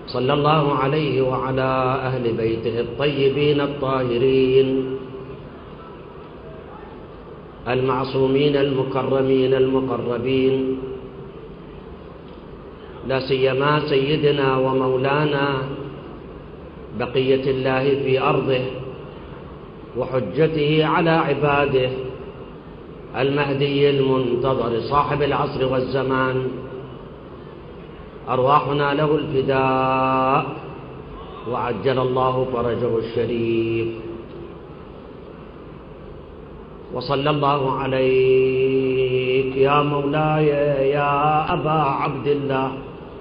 صلى الله عليه وعلى أهل بيته الطيبين الطاهرين المعصومين المكرمين المقربين، لا سيما سيدنا ومولانا بقية الله في أرضه وحجته على عباده المهدي المنتظر صاحب العصر والزمان، أرواحنا له الفداء وعجل الله فرجه الشريف. وصلى الله عليك يا مولاي يا أبا عبد الله،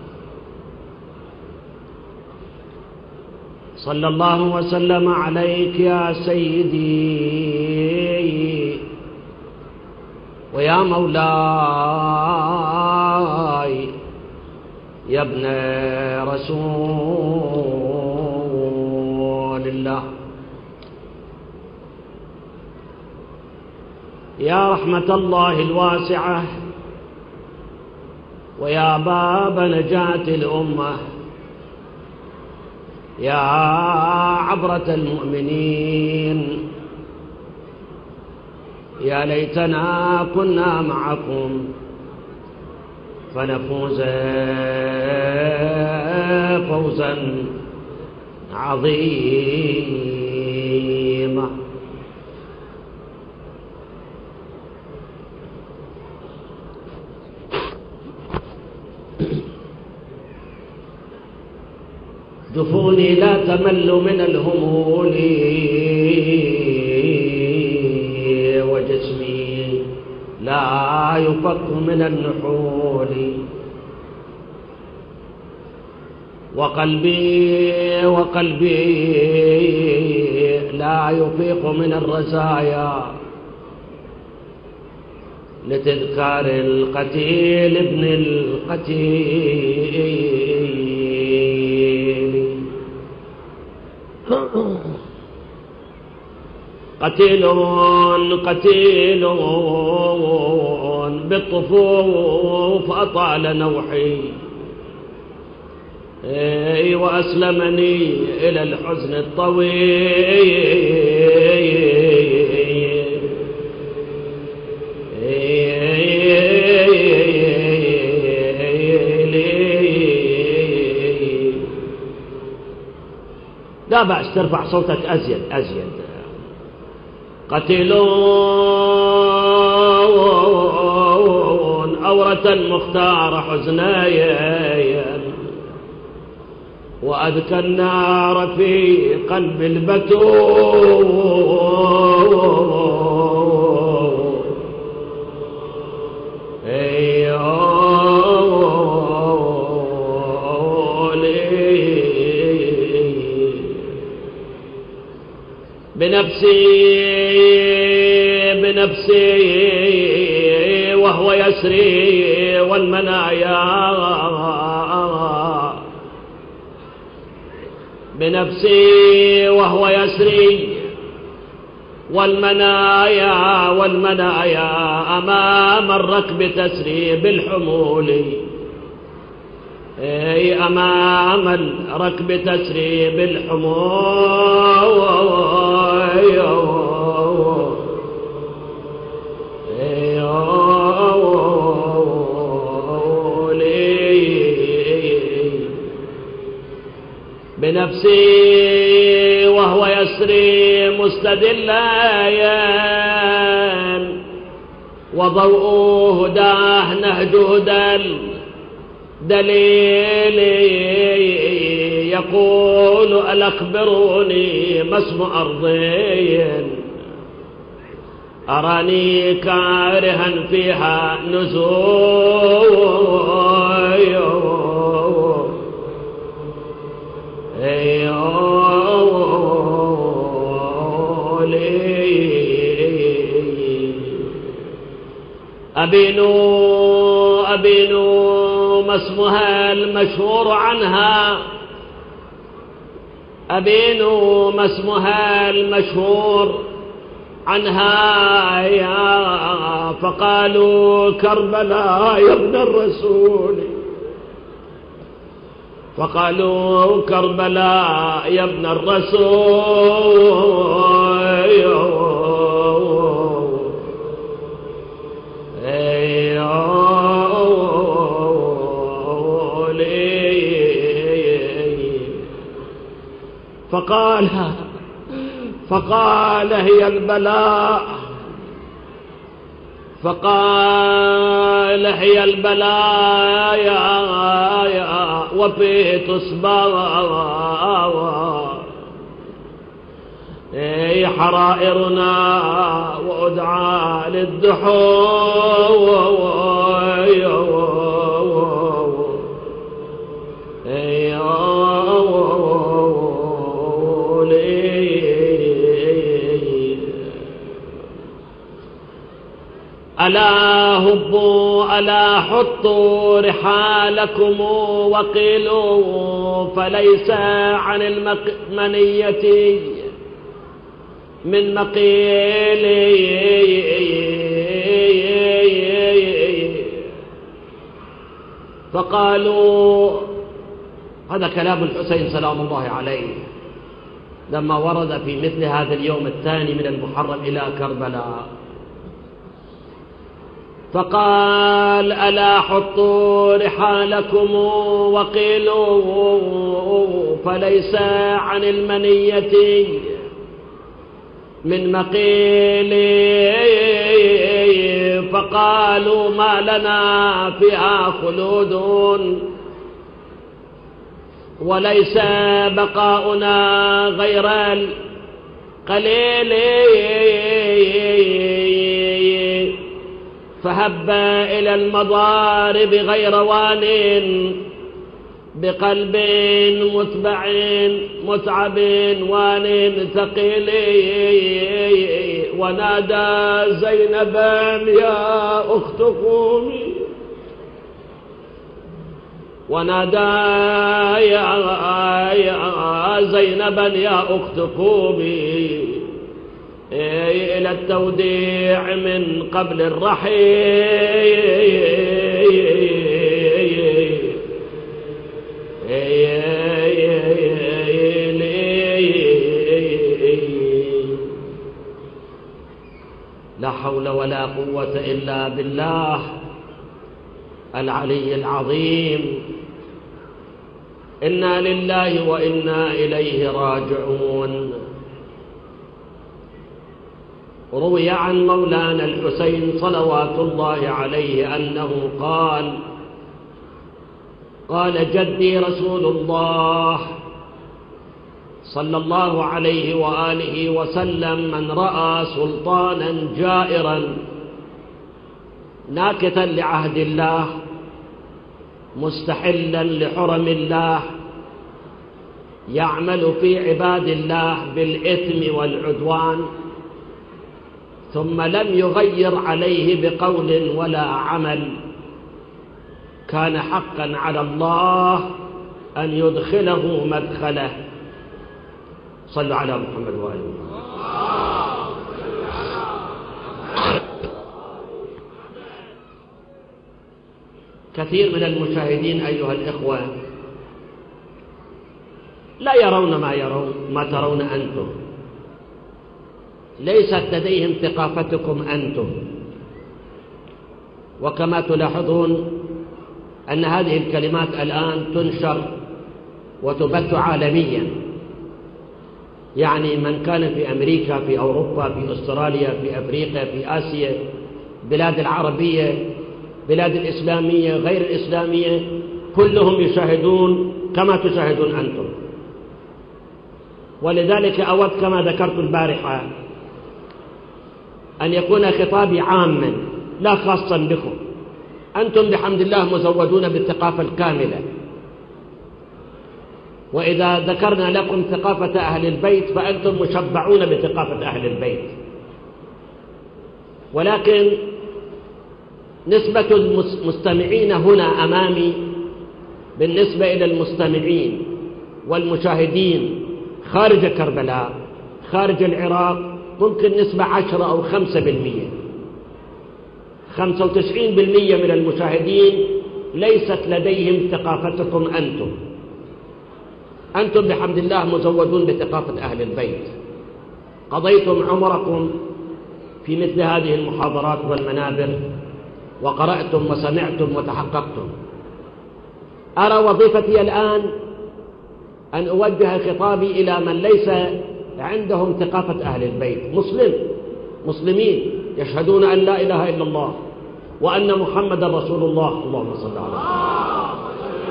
صلى الله وسلم عليك يا سيدي ويا مولاي يا ابن رسول الله، يا رحمة الله الواسعة ويا باب نجاة الأمة، يا عبرة المؤمنين، يا ليتنا كنا معكم فنفوز فوزا عظيما. جفوني لا تمل من الهمول وجسمي لا يفك من النحول، وقلبي لا يفيق من الرزايا لتذكار القتيل ابن القتيل. قتيل بالطفوف أطال نوحي وأسلمني إلى الحزن الطويل. لا بأس ترفع صوتك أزيد. قتيلون أورة مختار حزنايا وأذكى النار في قلب البتول. بنفسي وهو يسري والمنايا، بنفسي وهو يسري والمنايا أمام الركب تسري بالحمول، أمام الركب تسري بالحمول. بنفسي وهو يسري مستدلا وضوء هداه نهج هدى دليل يقول ألا أخبروني ما اسم أرضي أراني كارها فيها نزول. أبينو ما اسمها المشهور عنها، أبينو ما اسمها المشهور عنها يا فقالوا كربلاء يا ابن الرسول، فقالوا كربلاء يا ابن الرسول فقال هي البلاء، فقال هي البلاء يا وفي تصبر حرائرنا وأدعى للدحور ألا هبوا ألا حطوا رحالكم وقيلوا فليس عن المنية من مقيل. فقالوا هذا كلام الحسين سلام الله عليه لما ورد في مثل هذا اليوم الثاني من المحرم إلى كربلاء، فقال ألا حطوا رحالكم وقيلوا فليس عن المنية من مقيل. فقالوا ما لنا فيها خلود وليس بقاؤنا غير القليل. فهب إلى المضارب غير وان بقلب متعب وان ثقيل. ونادى زينبا يا أخت قومي، ونادى يا زينبا يا أخت قومي إلى التوديع من قبل الرحيل. لا حول ولا قوة إلا بالله العلي العظيم. إنا لله وإنا إليه راجعون. روي عن مولانا الحسين صلوات الله عليه أنه قال جدي رسول الله صلى الله عليه وآله وسلم من رأى سلطانا جائرا ناكثا لعهد الله مستحلا لحرم الله يعمل في عباد الله بالإثم والعدوان ثم لم يغير عليه بقول ولا عمل، كان حقا على الله أن يدخله مدخله. صلوا على محمد وآله. كثير من المشاهدين أيها الإخوة لا يرون ما ترون أنتم، ليست لديهم ثقافتكم أنتم. وكما تلاحظون أن هذه الكلمات الآن تنشر وتبث عالميا، يعني من كان في أمريكا، في أوروبا، في أستراليا، في أفريقيا، في آسيا، بلاد العربية، بلاد الإسلامية، غير الإسلامية، كلهم يشاهدون كما تشاهدون أنتم. ولذلك أود كما ذكرت البارحة أن يكون خطابي عاما لا خاصا بكم. أنتم بحمد الله مزودون بالثقافة الكاملة، وإذا ذكرنا لكم ثقافة أهل البيت فأنتم مشبعون بثقافة أهل البيت. ولكن نسبة المستمعين هنا أمامي بالنسبة إلى المستمعين والمشاهدين خارج كربلاء، خارج العراق، ممكن نسبة 10 أو 5%. 95% من المشاهدين ليست لديهم ثقافتكم أنتم، أنتم بحمد الله مزودون بثقافة أهل البيت، قضيتم عمركم في مثل هذه المحاضرات والمنابر، وقرأتم وسمعتم وتحققتم. أرى وظيفتي الآن أن أوجه خطابي إلى من ليس عندهم ثقافة أهل البيت، مسلمين يشهدون أن لا إله إلا الله وأن محمدا رسول الله. اللهم صل على محمد.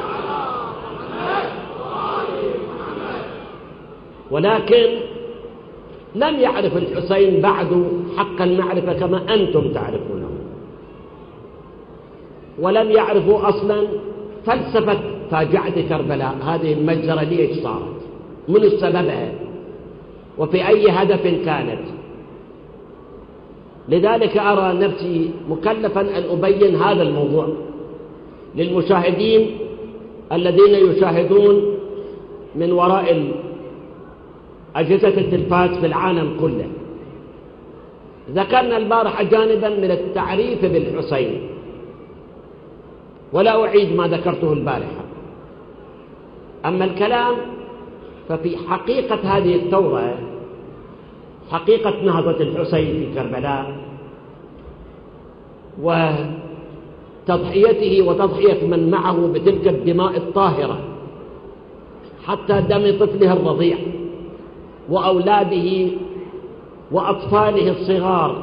ولكن لم يعرف الحسين بعد حق المعرفة كما أنتم تعرفونه، ولم يعرفوا أصلا فلسفة فاجعة كربلاء. هذه المجزرة ليش صارت؟ من سببها؟ وفي أي هدف كانت؟ لذلك أرى نفسي مكلفا أن أبين هذا الموضوع للمشاهدين الذين يشاهدون من وراء أجهزة التلفاز في العالم كله. ذكرنا البارحة جانبا من التعريف بالحسين، ولا أعيد ما ذكرته البارحة. أما الكلام ففي حقيقة هذه الثورة، حقيقة نهضة الحسين في كربلاء وتضحيته وتضحية من معه بتلك الدماء الطاهرة حتى دم طفله الرضيع وأولاده وأطفاله الصغار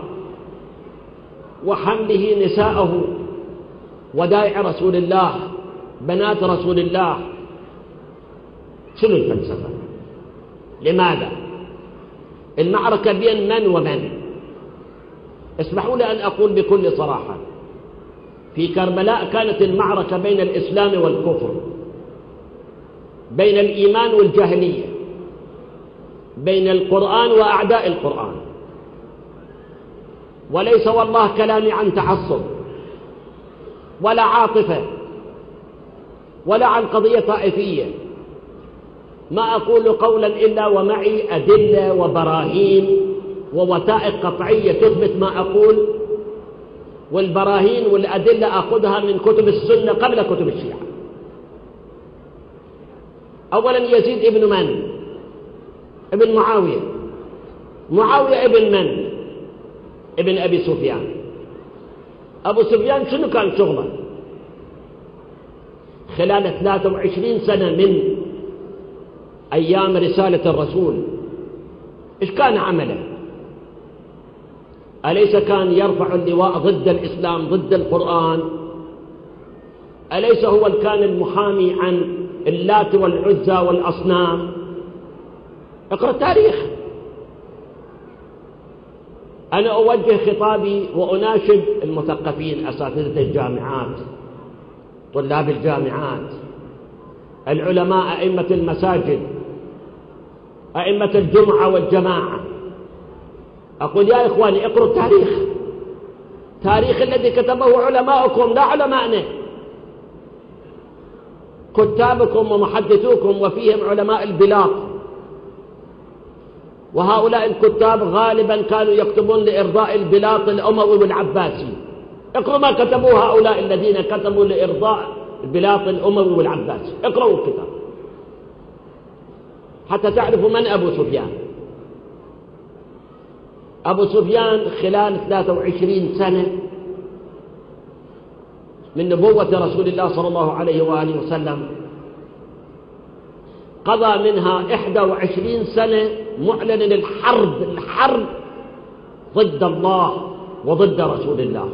وحمله نساءه ودائع رسول الله بنات رسول الله. شنو الفلسفة؟ لماذا؟ المعركة بين من ومن؟ اسمحوا لي أن أقول بكل صراحة، في كربلاء كانت المعركة بين الإسلام والكفر، بين الإيمان والجاهلية، بين القرآن وأعداء القرآن. وليس والله كلامي عن تعصب ولا عاطفة ولا عن قضية طائفية، ما أقول قولا إلا ومعي أدلة وبراهين ووثائق قطعية تثبت ما أقول، والبراهين والأدلة أخذها من كتب السنة قبل كتب الشيعة. أولا يزيد ابن من؟ ابن معاوية. معاوية ابن من؟ ابن أبي سفيان. أبو سفيان شنو كان شغله خلال 23 سنة من أيام رسالة الرسول؟ إيش كان عمله؟ أليس كان يرفع اللواء ضد الإسلام ضد القرآن؟ أليس هو كان المحامي عن اللات والعزى والأصنام؟ اقرأ التاريخ. أنا أوجه خطابي وأناشد المثقفين، أساتذة الجامعات، طلاب الجامعات، العلماء، أئمة المساجد، أئمة الجمعة والجماعة، أقول يا إخواني اقرأوا التاريخ، تاريخ الذي كتبه علماؤكم لا علماءنا، كتابكم ومحدثوكم وفيهم علماء البلاط. وهؤلاء الكتاب غالبا كانوا يكتبون لإرضاء البلاط الأموي والعباسي. اقرأوا ما كتبوا هؤلاء الذين كتبوا لإرضاء البلاط الأموي والعباسي، اقرأوا الكتاب حتى تعرفوا من أبو سفيان. أبو سفيان خلال 23 سنة من نبوة رسول الله صلى الله عليه وآله وسلم قضى منها 21 سنة معلن الحرب ضد الله وضد رسول الله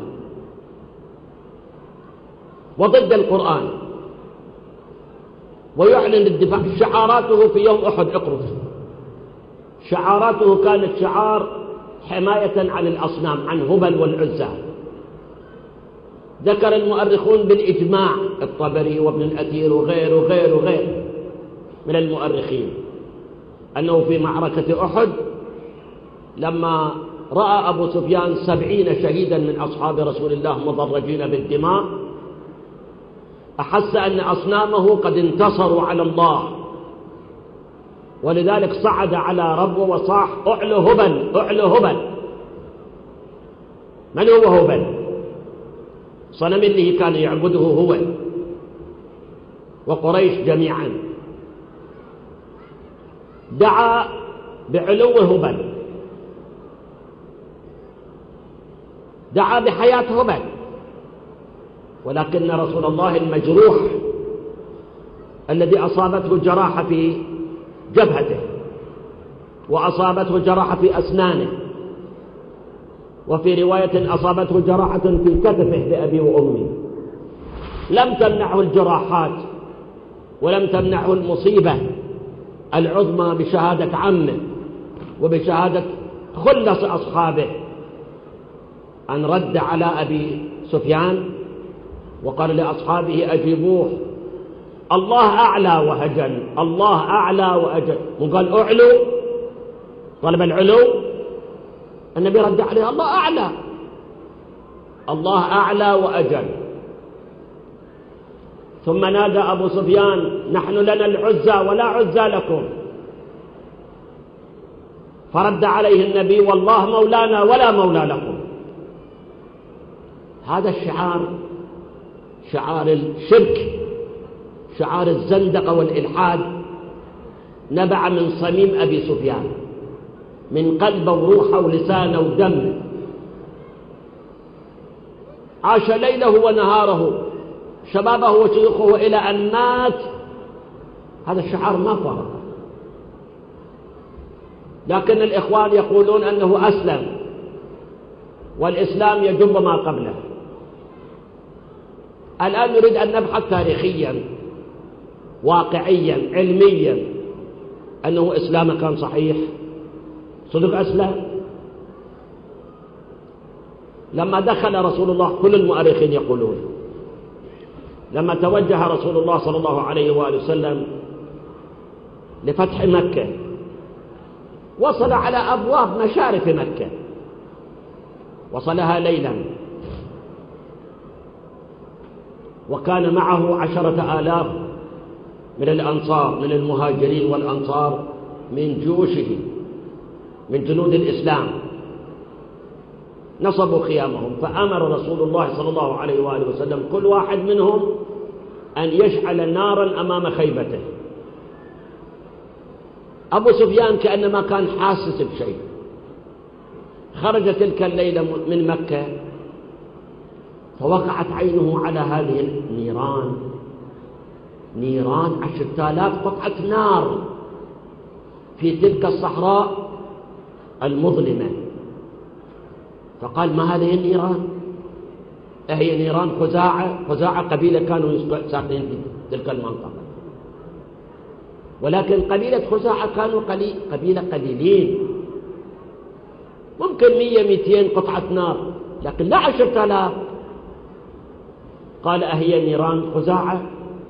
وضد القرآن، ويعلن الدفاع. شعاراته في يوم أحد، اقرأ، شعاراته كانت شعار حماية عن الأصنام، عن هبل والعزى. ذكر المؤرخون بالإجماع، الطبري وابن الأثير وغير من المؤرخين، أنه في معركة أحد لما رأى أبو سفيان 70 شهيدا من أصحاب رسول الله مضرجين بالدماء، أحس أن أصنامه قد انتصروا على الله، ولذلك صعد على ربه وصاح: أعلو هبل، أعلو هبل. من هو هبل؟ صنم اللي كان يعبده هو وقريش جميعا. دعا بعلو هبل، دعا بحياة هبل، ولكن رسول الله المجروح الذي أصابته جراحة في جبهته وأصابته جراحة في أسنانه، وفي رواية أصابته جراحة في كتفه بأبي وأمي، لم تمنعه الجراحات ولم تمنعه المصيبة العظمى بشهادة عمه وبشهادة خلص أصحابه، أن رد على أبي سفيان وقال لأصحابه أجيبوه، الله أعلى وأجل، الله أعلى وأجل. وقال أعلو، طلب العلو، النبي رد عليه الله أعلى، الله أعلى وأجل. ثم نادى أبو سفيان نحن لنا العزى ولا عزى لكم، فرد عليه النبي والله مولانا ولا مولى لكم. هذا الشعار شعار الشرك، شعار الزندقة والإلحاد، نبع من صميم أبي سفيان، من قلبه وروحه ولسانه ودمه، عاش ليله ونهاره، شبابه وشيوخه إلى أن مات، هذا الشعار ما فرق. لكن الإخوان يقولون أنه أسلم والإسلام يجب ما قبله. الآن نريد أن نبحث تاريخيا واقعيا علميا أنه إسلامه كان صحيح، صدق أسلم. لما دخل رسول الله، كل المؤرخين يقولون لما توجه رسول الله صلى الله عليه وآله وسلم لفتح مكة، وصل على أبواب مشارف مكة، وصلها ليلا، وكان معه 10,000 من الأنصار، من المهاجرين والأنصار، من جيوشه، من جنود الإسلام، نصبوا خيامهم. فأمر رسول الله صلى الله عليه وآله وسلم كل واحد منهم أن يشعل نارا أمام خيبته. أبو سفيان كأنما كان حاسس بشيء، خرج تلك الليلة من مكة، فوقعت عينه على هذه النيران، نيران 10,000 قطعة نار في تلك الصحراء المظلمة. فقال ما هذه النيران؟ هي نيران خزاعة. خزاعة قبيلة كانوا ساكنين في تلك المنطقة، ولكن قبيلة خزاعة كانوا قبيلة قليلين، ممكن 100-200 قطعة نار، لكن لا 10,000. قال أهي نيران خزاعة؟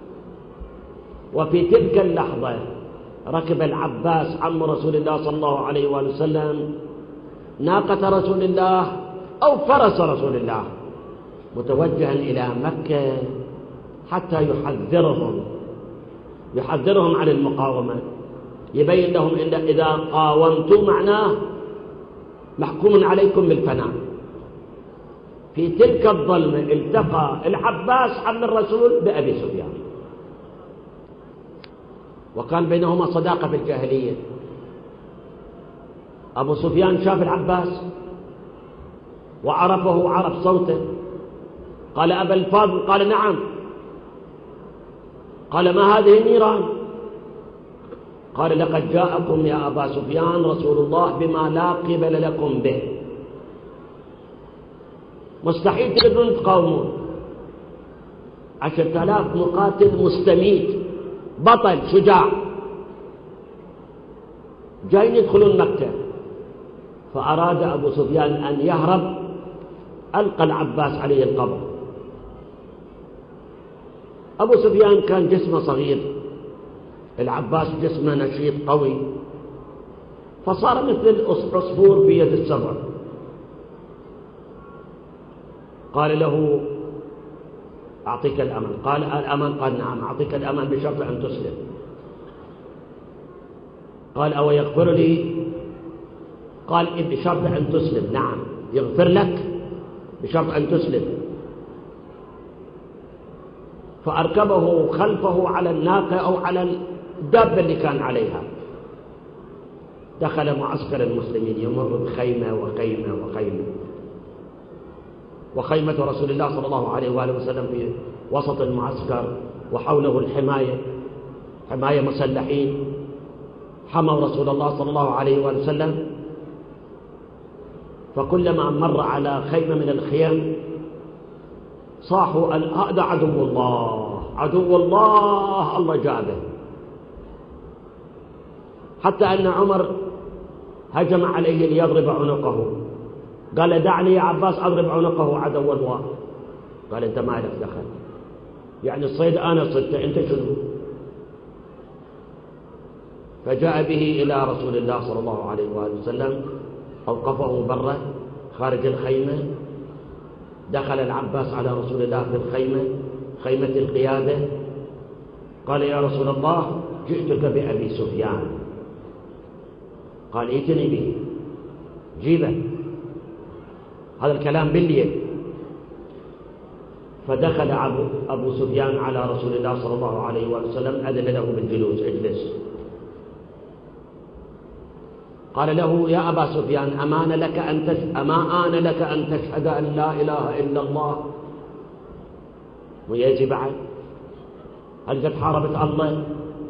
وفي تلك اللحظة ركب العباس عم رسول الله صلى الله عليه وآله وسلم ناقة رسول الله أو فرس رسول الله، متوجها إلى مكة حتى يحذرهم عن المقاومة، يبين لهم إن إذا قاومتم معناه محكوم عليكم بالفناء. في تلك الظلمة التقى العباس عم الرسول بأبي سفيان، وكان بينهما صداقة في الجاهلية. أبو سفيان شاف العباس وعرفه وعرف صوته، قال أبا الفضل؟ قال نعم. قال ما هذه النيران؟ قال لقد جاءكم يا أبا سفيان رسول الله بما لا قبل لكم به، مستحيل تقدرون تقاومون. 10,000 مقاتل مستميت، بطل شجاع، جايين يدخلون مكة. فأراد أبو سفيان أن يهرب، ألقى العباس عليه القبر. أبو سفيان كان جسمه صغير، العباس جسمه نشيط قوي، فصار مثل عصفور بيد السبع. قال له أعطيك الأمن. قال الأمن؟ قال نعم أعطيك الأمن بشرط أن تسلم. قال أو يغفر لي؟ قال بشرط أن تسلم. نعم يغفر لك بشرط أن تسلم. فأركبه خلفه على الناقة أو على الدابة اللي كان عليها، دخل معسكر المسلمين يمر بخيمة وخيمة وخيمة، وخيمة رسول الله صلى الله عليه وآله وسلم في وسط المعسكر، وحوله الحماية، حماية مسلحين حموا رسول الله صلى الله عليه وآله وسلم. فكلما مر على خيمة من الخيام صاحوا هذا عدو الله، عدو الله، الله جابه. حتى أن عمر هجم عليه ليضرب عنقه، قال دعني يا عباس أضرب عنقه عدو الله. قال أنت ما لك دخل، يعني الصيد أنا صدته، أنت شنو؟ فجاء به إلى رسول الله صلى الله عليه وآله وسلم، أوقفه برا خارج الخيمة. دخل العباس على رسول الله في الخيمة، خيمة القيادة، قال يا رسول الله جئتك بأبي سفيان. قال ائتني به، جيبه، هذا الكلام بالليل. فدخل أبو سفيان على رسول الله صلى الله عليه وسلم، أذن له بالجلوس، اجلس. قال له يا أبا سفيان أما آن لك أن تشهد أن لا إله إلا الله؟ ويجي بعد؟ هل قد حاربت الله؟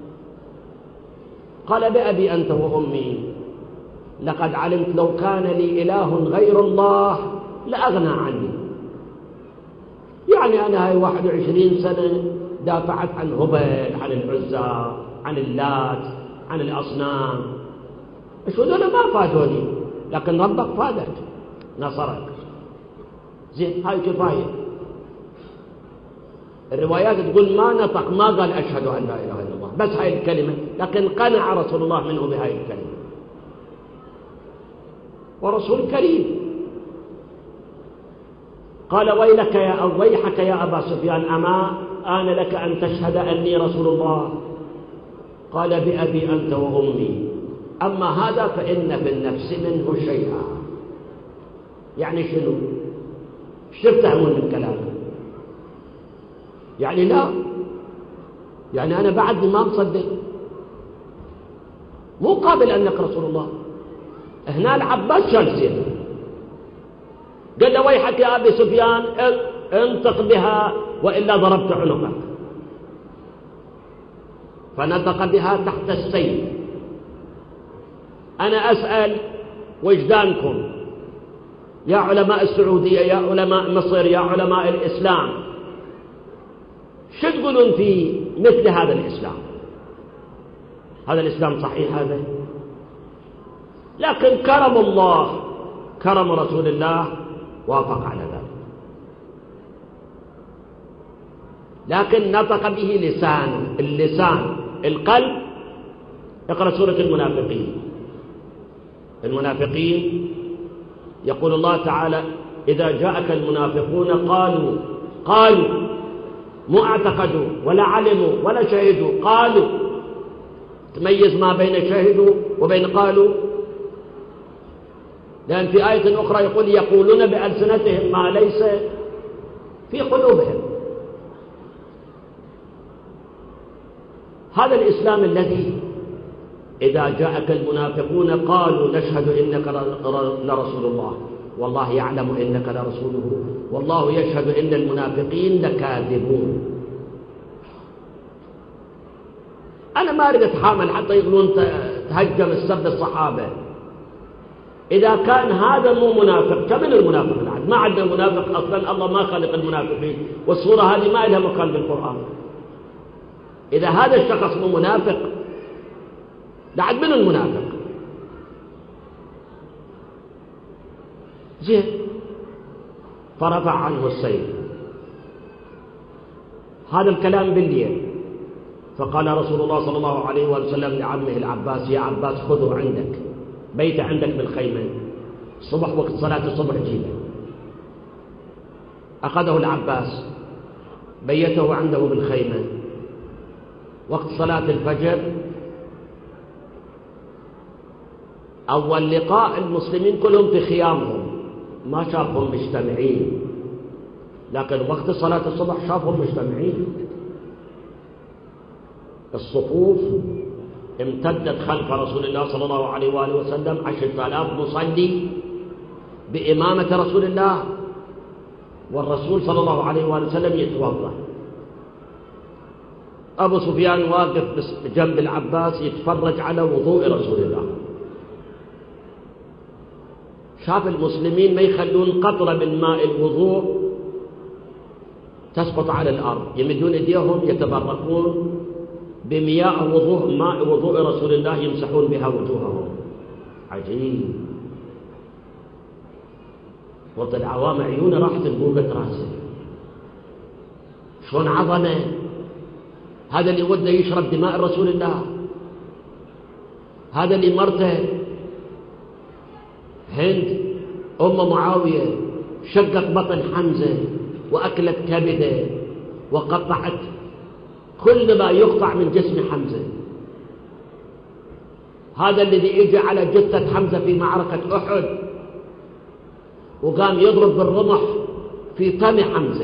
قال بأبي أنت وأمي لقد علمت لو كان لي إله غير الله لأغنى عني. يعني أنا هاي 21 سنة دافعت عن هبل، عن العزى، عن اللات، عن الأصنام، شو دول ما فادوني، لكن ربك فادك نصرك. زين، هاي كفاية. الروايات تقول ما نطق، ما قال أشهد أن لا إله إلا الله، بس هاي الكلمة، لكن قنع رسول الله منه بهاي الكلمة، ورسول كريم. قال ويحك يا أبا سفيان أما آن لك أن تشهد أني رسول الله؟ قال بأبي أنت وأمي، أما هذا فإن في النفس منه شيئا. يعني شنو؟ شو تفهمون من كلامه؟ يعني لا، يعني أنا بعد ما مصدق، مو قابل أنك رسول الله. هنا العباس شال، قال له ويحك يا أبي سفيان انطق بها وإلا ضربت عنقك. فنطق بها تحت السيف. أنا أسأل وجدانكم يا علماء السعودية، يا علماء مصر، يا علماء الإسلام، شو تقولون في مثل هذا الإسلام؟ هذا الإسلام صحيح هذا؟ لكن كرم الله، كرم رسول الله وافق على ذلك، لكن نطق به لسانه، اللسان، القلب. اقرأ سورة المنافقين. المنافقين يقول الله تعالى إذا جاءك المنافقون قالوا مو اعتقدوا ولا علموا ولا شهدوا، قالوا. تميز ما بين شهدوا وبين قالوا، لأن في آية أخرى يقول يقولون بألسنتهم ما ليس في قلوبهم. هذا الإسلام الذي إذا جاءك المنافقون قالوا نشهد إنك لرسول الله والله يعلم إنك لرسوله والله يشهد إن المنافقين لكاذبون. أنا ما أريد أتحامل حتى يقولون تهجم السب الصحابة. إذا كان هذا مو منافق، كمن المنافق العاد؟ ما عندنا منافق أصلا، الله ما خلق المنافقين، والصورة هذه ما لها مكان بالقرآن. إذا هذا الشخص مو منافق، لعد من المنافق؟ زين. فرفع عنه السيف. هذا الكلام بالليل. فقال رسول الله صلى الله عليه وسلم لعمه العباس يا عباس خذه عندك، بيت عندك بالخيمة، الصبح وقت صلاة الصبح جيبه. أخذه العباس بيته عنده بالخيمة. وقت صلاة الفجر أول لقاء المسلمين كلهم في خيامهم، ما شافهم مجتمعين، لكن وقت صلاة الصبح شافهم مجتمعين، الصفوف امتدت خلف رسول الله صلى الله عليه وآله وسلم 10,000 مصلي بإمامة رسول الله، والرسول صلى الله عليه وآله وسلم يتوضأ. أبو سفيان واقف جنب العباس يتفرج على وضوء رسول الله. شاف المسلمين ما يخلون قطرة من ماء الوضوء تسقط على الأرض، يمدون أيديهم يتبركون بمياه وضوء، ماء وضوء رسول الله يمسحون بها وجوههم. عجيب. وقت العوام عيونه راح تنبوبة راسه، شلون عظمه هذا اللي وده يشرب دماء رسول الله، هذا اللي مرته هند أم معاوية شقت بطن حمزة وأكلت كبده وقطعت كل ما يقطع من جسم حمزة، هذا الذي اجى على جثة حمزة في معركة أحد وقام يضرب بالرمح في فم حمزة،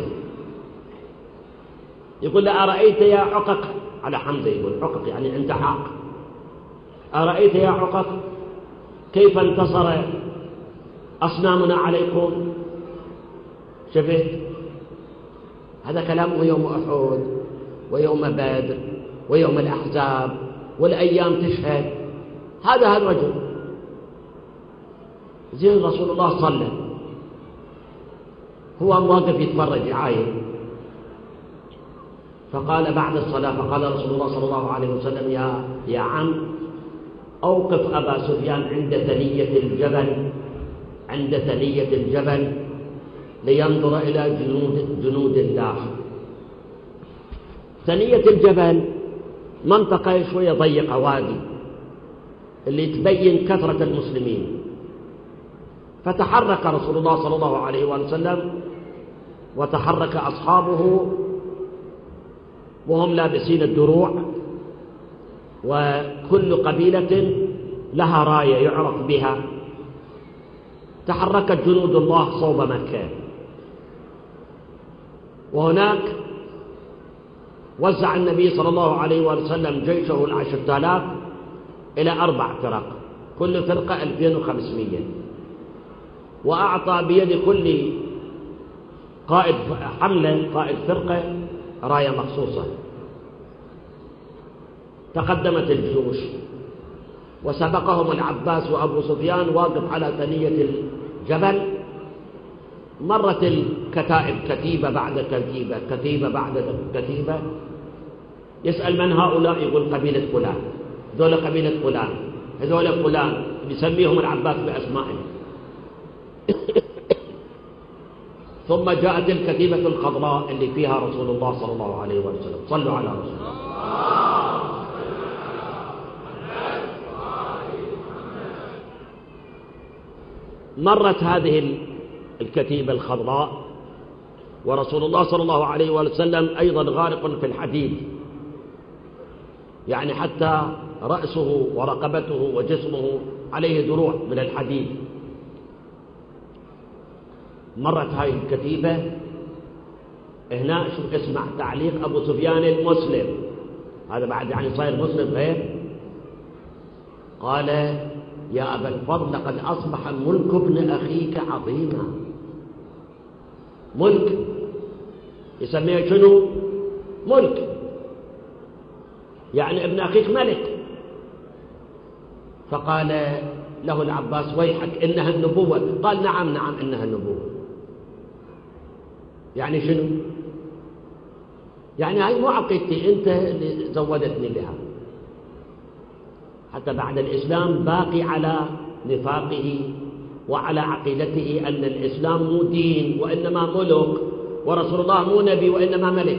يقول له أرأيت يا عقق على حمزة، يقول عقق يعني أنت حاق، أرأيت يا عقق كيف انتصر أصنامنا عليكم؟ شفت؟ هذا كلامه يوم أحد ويوم بدر ويوم الأحزاب والأيام تشهد. هذا الرجل زين رسول الله صلى، هو واقف يتفرج يعاين، فقال بعد الصلاة فقال رسول الله صلى الله عليه وسلم يا عم أوقف أبا سفيان عند ثنية الجبل لينظر إلى جنود الله. ثنية الجبل منطقة شوية ضيقة، وادي اللي تبين كثرة المسلمين. فتحرك رسول الله صلى الله عليه وسلم وتحرك أصحابه وهم لابسين الدروع، وكل قبيلة لها راية يعرف بها. تحركت جنود الله صوب مكة، وهناك وزع النبي صلى الله عليه وسلم جيشه 10,000 إلى 4 فرق، كل فرقة 2500، وأعطى بيد كل قائد حملة قائد فرقة راية مخصوصة. تقدمت الجيوش وسبقهم العباس وأبو سفيان واقف على ثنية الجبل. مرت الكتائب كتيبة بعد كتيبة، كتيبة بعد كتيبة، يسأل من هؤلاء؟ يقول قبيلة فلان، هذول قبيلة فلان، هذول فلان، يسميهم العباس بأسمائهم. ثم جاءت الكتيبة الخضراء اللي فيها رسول الله صلى الله عليه وسلم. صلوا على رسول الله. مرت هذه الكتيبة الخضراء ورسول الله صلى الله عليه وسلم أيضا غارق في الحديد، يعني حتى رأسه ورقبته وجسمه عليه دروع من الحديد. مرت هاي الكتيبة هنا، شوف اسمع تعليق أبو سفيان المسلم، هذا بعد يعني صاير مسلم غير. قال يا أبا الفضل لقد أصبح ملك ابن أخيك عظيما. ملك يسميه شنو؟ ملك، يعني ابن أخيك ملك. فقال له العباس ويحك إنها النبوة. قال نعم إنها النبوة. يعني شنو؟ يعني هاي مو عقيدتي، أنت اللي زودتني بها. حتى بعد الإسلام باقي على نفاقه وعلى عقيدته أن الإسلام مو دين وإنما ملك، ورسول الله مو نبي وإنما ملك.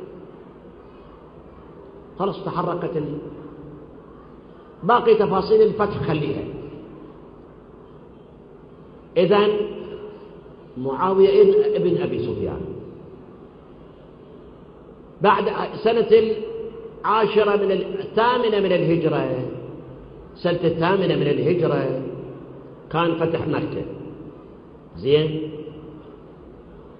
خلاص تحركت باقي تفاصيل الفتح خليها. إذن معاوية ابن أبي سفيان بعد سنة 8 من الهجرة، سنة 8 من الهجرة كان فتح مكة. زين،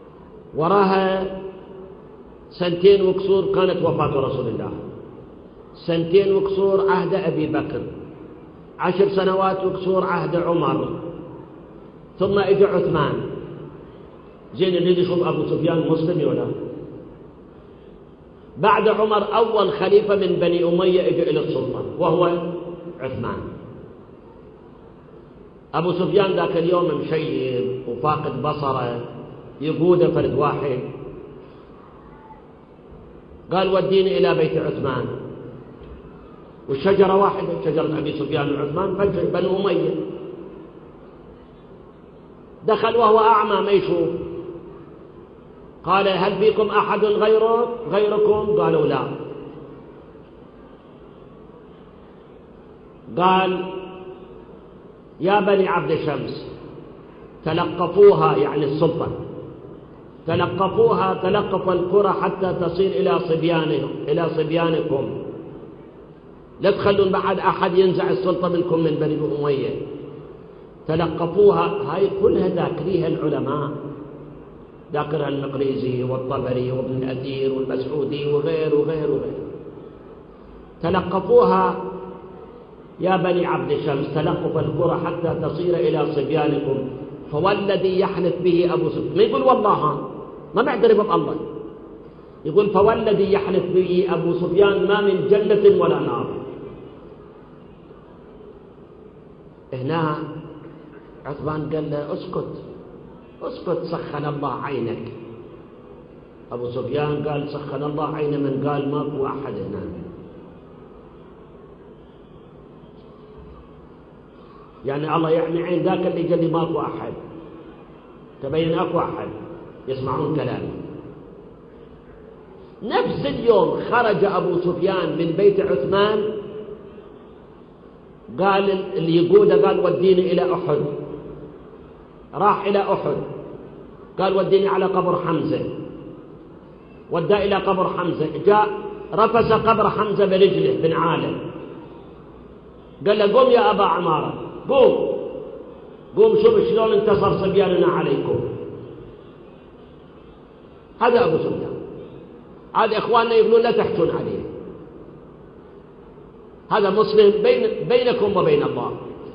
وراها 2 وكسور كانت وفاة رسول الله. 2 وكسور عهد أبي بكر، 10 سنوات وكسور عهد عمر، ثم إجى عثمان. زين اللي يشوف أبو سفيان مسلم ولا؟ بعد عمر أول خليفة من بني أمية إجى إلى السلطة وهو عثمان. أبو سفيان ذاك اليوم مشيب وفاقد بصره، يقوده فرد واحد، قال وديني إلى بيت عثمان، والشجرة واحدة، شجرة أبي سفيان وعثمان بنو أمية. دخل وهو أعمى ما يشوف، قال هل فيكم أحد غيركم؟ قالوا لا. قال يا بني عبد شمس تلقفوها، يعني السلطة، تلقفوها تلقف القرى حتى تصير إلى صبيانكم، لا تخلون بعد أحد ينزع السلطة منكم من بني أمية. تلقفوها، هاي كلها ذاكريها العلماء، ذاكرها المقريزي والطبري وابن الأثير والمسعودي وغير وغير وغير. تلقفوها يا بني عبد شمس تلقف القرى حتى تصير إلى صبيانكم، فوالذي يحلف به أبو سفيان، ما يقول والله، ما معترف بالله، يقول فوالذي يحلف به أبو سفيان ما من جنة ولا نار. هنا عثمان قال له اسكت سخن الله عينك. أبو سفيان قال سخن الله عين من قال ماكو أحد هنا. يعني الله يعمي عين ذاك اللي قال لي ماكو أحد، تبين أكو أحد يسمعون كلامي. نفس اليوم خرج أبو سفيان من بيت عثمان، قال اللي يقوده قال وديني إلى أحد، راح إلى أحد، قال وديني على قبر حمزة، ودى إلى قبر حمزة، جاء رفس قبر حمزة برجله بن عالم، قال له قم يا أبا عمارة، قوم شوف شلون انتصر صبياننا عليكم. هذا أبو سفيان، هذا إخواننا يقولون لا تحجون عليه، هذا مسلم بينكم وبين الله،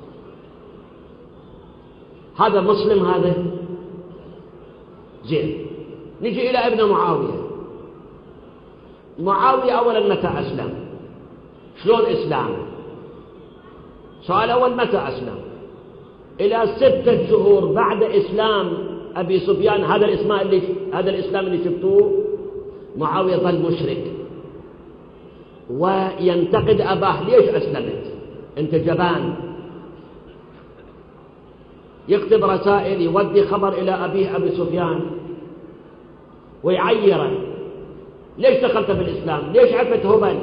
هذا مسلم هذا. زين، نجي إلى ابن معاوية. معاوية أولا متى أسلم؟ شلون إسلامه؟ سؤال أول متى أسلم؟ إلى 6 شهور بعد إسلام أبي سفيان. هذا الإسلام اللي شفتوه، معاوية ظل مشرك وينتقد أباه، ليش أسلمت؟ أنت جبان. يكتب رسائل، يودي خبر إلى أبيه أبي سفيان ويعيره، ليش دخلت بالإسلام؟ ليش عفت هبل؟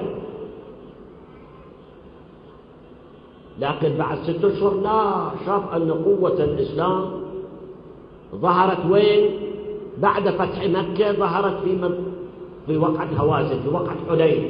لكن بعد 6 أشهر لا، شاف أن قوة الإسلام ظهرت وين؟ بعد فتح مكة، ظهرت في وقعة هوازن، في وقعة حنين.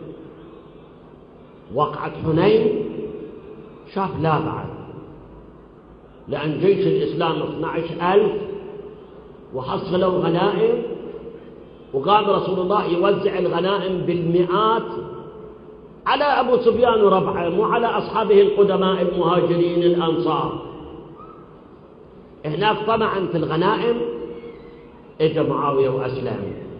وقعة حنين شاف لا بعد، لأن جيش الإسلام 12,000 وحصلوا غنائم، وقام رسول الله يوزع الغنائم بالمئات على أبو سفيان وربعه، مو على أصحابه القدماء المهاجرين الأنصار. هناك طمعا في الغنائم، اجى معاوية وأسلم.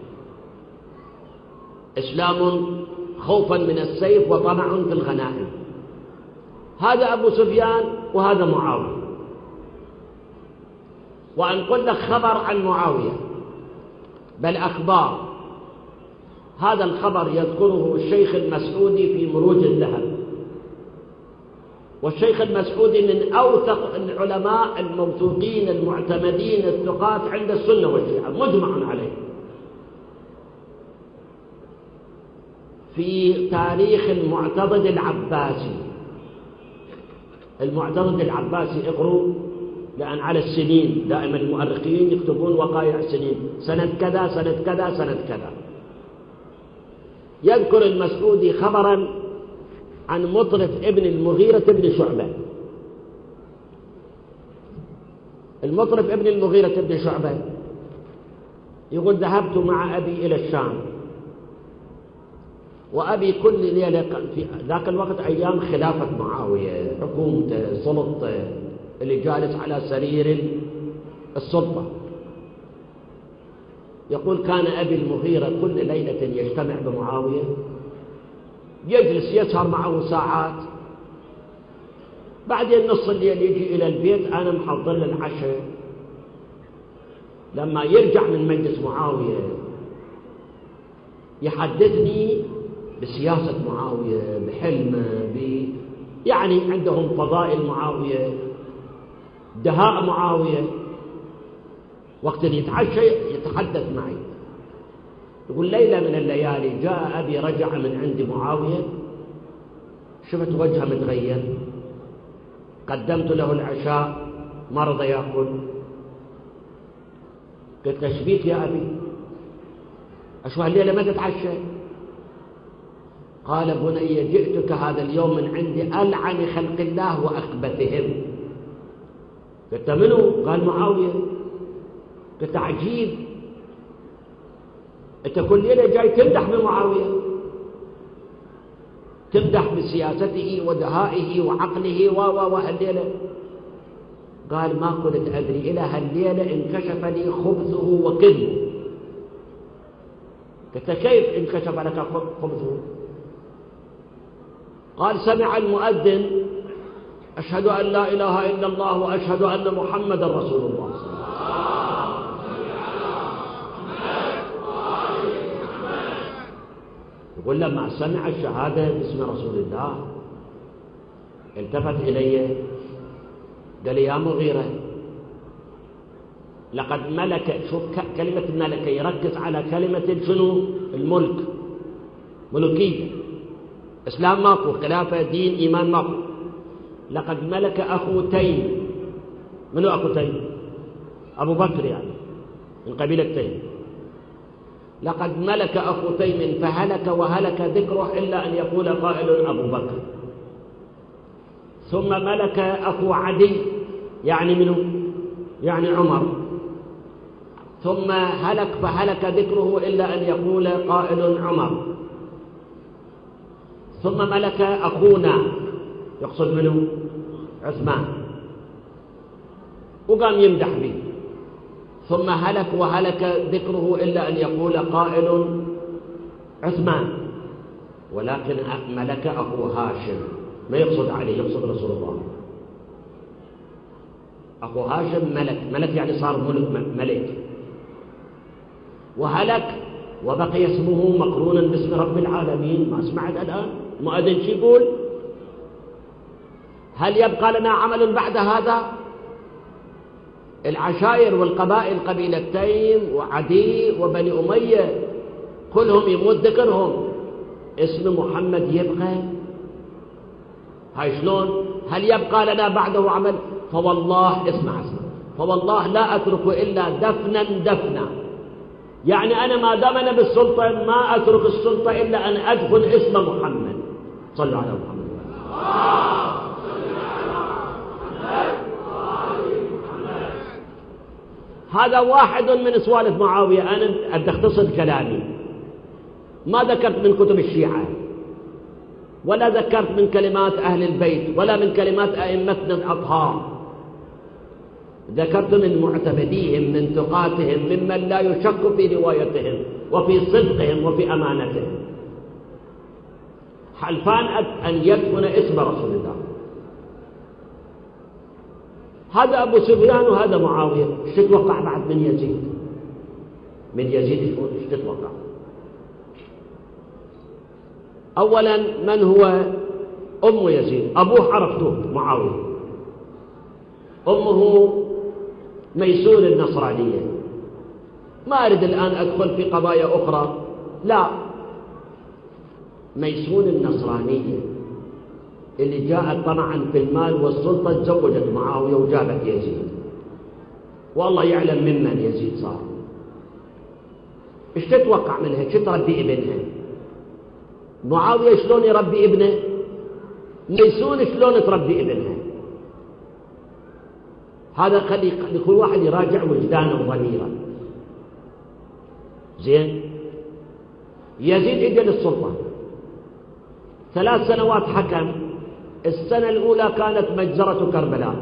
إسلام خوفا من السيف وطمع في الغنائم. هذا أبو سفيان وهذا معاوية. وأنقل لك خبر عن معاوية، بل أخبار. هذا الخبر يذكره الشيخ المسعودي في مروج الذهب، والشيخ المسعودي من أوثق العلماء الموثوقين المعتمدين الثقات عند السنة والشيعة، مجمع عليه. في تاريخ المعتضد العباسي. المعتضد العباسي اقروا، لأن على السنين دائما المؤرخين يكتبون وقائع السنين، سنة كذا سنة كذا سنة كذا. يذكر المسعودي خبرا عن مطرف ابن المغيرة بن شعبة. المطرف ابن المغيرة بن شعبة يقول ذهبت مع أبي إلى الشام، وأبي كل ليلة في ذاك الوقت أيام خلافة معاوية، حكومته، سلطته، اللي جالس على سرير السلطة. يقول كان أبي المغيرة كل ليلة يجتمع بمعاوية، يجلس يسهر معه ساعات، بعدين نص الليل يجي إلى البيت، أنا محضر له العشاء. لما يرجع من مجلس معاوية يحدثني بسياسة معاوية، بحلمه، يعني عندهم فضائل معاوية، دهاء معاوية. وقت يتعشى يتحدث معي، يقول ليلة من الليالي جاء أبي رجع من عند معاوية، شفت وجهه متغير، قدمت له العشاء ما رضى يأكل. قلت له ايش بيك يا أبي؟ أشو هالليلة ما تتعشى؟ قال بني جئتك هذا اليوم من عندي ألعن خلق الله وأخبثهم. قلت منو؟ قال معاوية. قلت عجيب، أنت كل ليلة جاي تمدح بمعاوية، تمدح بسياسته ودهائه وعقله وهالليلة. قال ما كنت أدري إلى هالليلة انكشف لي خبثه وكذبه. قلت كيف انكشف لك خبثه؟ قال سمع المؤذن أشهد أن لا إله إلا الله وأشهد أن محمدا رسول الله. يقول لما سمع الشهادة باسم رسول الله التفت إلي قال يا مغيرة لقد ملك، شوف كلمة الملك يركز على كلمة شنو؟ الملك، ملوكية، إسلام ماكو، خلافة، دين، إيمان ماكو. لقد ملك أخو تيم. منو أخو تيم؟ أبو بكر يعني من قبيلة تيم. لقد ملك أخو تيم فهلك وهلك ذكره إلا أن يقول قائل أبو بكر. ثم ملك أخو عدي يعني منو؟ يعني عمر. ثم هلك فهلك ذكره إلا أن يقول قائل عمر. ثم ملك أخونا يقصد منه عثمان وقام يمدح به. ثم هلك وهلك ذكره إلا أن يقول قائل عثمان، ولكن ملك أخو هاشم، ما يقصد عليه، يقصد رسول الله. أخو هاشم ملك يعني صار ملك. وهلك وبقي اسمه مقرونا باسم رب العالمين. ما سمعت الآن المؤذن شو يقول؟ هل يبقى لنا عمل بعد هذا؟ العشائر والقبائل، قبيلة تيم وعدي وبني أمية كلهم يموت ذكرهم، اسم محمد يبقى؟ هاي شلون؟ هل يبقى لنا بعده عمل؟ فوالله اسمع فوالله لا أترك إلا دفنا. يعني أنا ما دام أنا بالسلطة ما أترك السلطة إلا أن أدفن اسم محمد. صلوا على محمد. هذا واحد من سوالف معاوية. أنا أبدأ أختصر كلامي، ما ذكرت من كتب الشيعة ولا ذكرت من كلمات أهل البيت ولا من كلمات أئمتنا الأطهار، ذكرت من معتمديهم، من ثقاتهم، ممن لا يشك في روايتهم وفي صدقهم وفي أمانتهم، حلفان أن يدفن اسم رسول الله. هذا أبو سفيان وهذا معاوية. ايش تتوقع بعد من يزيد؟ من يزيد ايش تتوقع؟ أولا من هو أم يزيد؟ أبوه عرفتوه معاوية، أمه ميسون النصرانية. ما أريد الآن أدخل في قضايا أخرى، لا، ميسون النصرانية اللي جاءت طمعا في المال والسلطة تزوجت معاوية وجابت يزيد، والله يعلم ممن يزيد صار. ايش تتوقع منها؟ ايش تربي ابنها؟ معاوية شلون يربي ابنه؟ ميسون شلون تربي ابنها؟ هذا خلي كل واحد يراجع وجدانه وضميره. زين، يزيد اجى للسلطة 3 سنوات حكم. السنة الأولى كانت مجزرة كربلاء.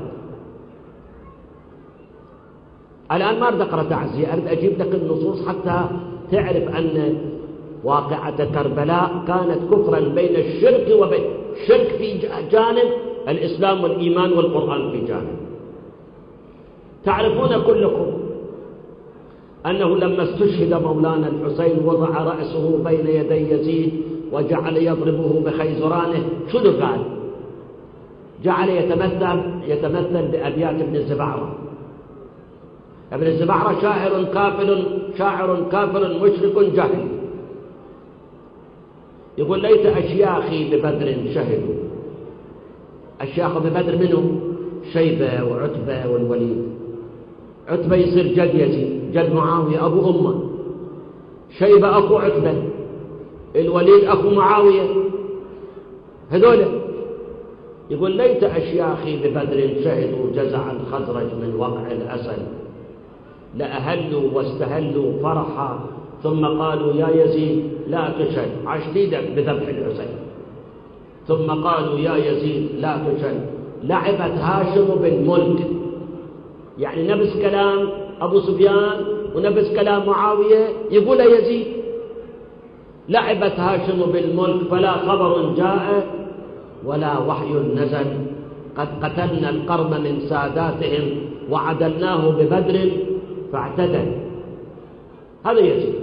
الآن ما أريد أقرأ تعزية، أريد أجيب لك النصوص حتى تعرف أن واقعة كربلاء كانت كفرا بين الشرك وبين الشرك في جانب، الإسلام والإيمان والقرآن في جانب. تعرفون كلكم أنه لما استشهد مولانا الحسين وضع رأسه بين يدي يزيد وجعل يضربه بخيزرانه، شنو قال؟ جعل يتمثل بأبيات ابن الزبعرة. ابن الزبعرة شاعر كافر مشرك جاهل، يقول ليت أشياخي ببدر شهدوا. أشياخ ببدر منهم شيبة وعتبة والوليد. عتبة يصير جد يزيد، جد معاوية أبو أمه. شيبة أخو عتبة، الوليد أخو معاوية. هذول يقول ليت أشياخي ببدر شهدوا جزع الخزرج من وقع الأسد، لأهلوا واستهلوا فرحا ثم قالوا يا يزيد لا تشهد عشديدك بذبح الحسين. ثم قالوا يا يزيد لا تشهد لعبت هاشم بالملك. يعني نفس كلام أبو سفيان ونفس كلام معاوية يقول يزيد. لعبت هاشم بالملك فلا خبر جاء ولا وحي نزل، قد قتلنا القرم من ساداتهم وعدلناه ببدر فاعتدل. هذا يزيد،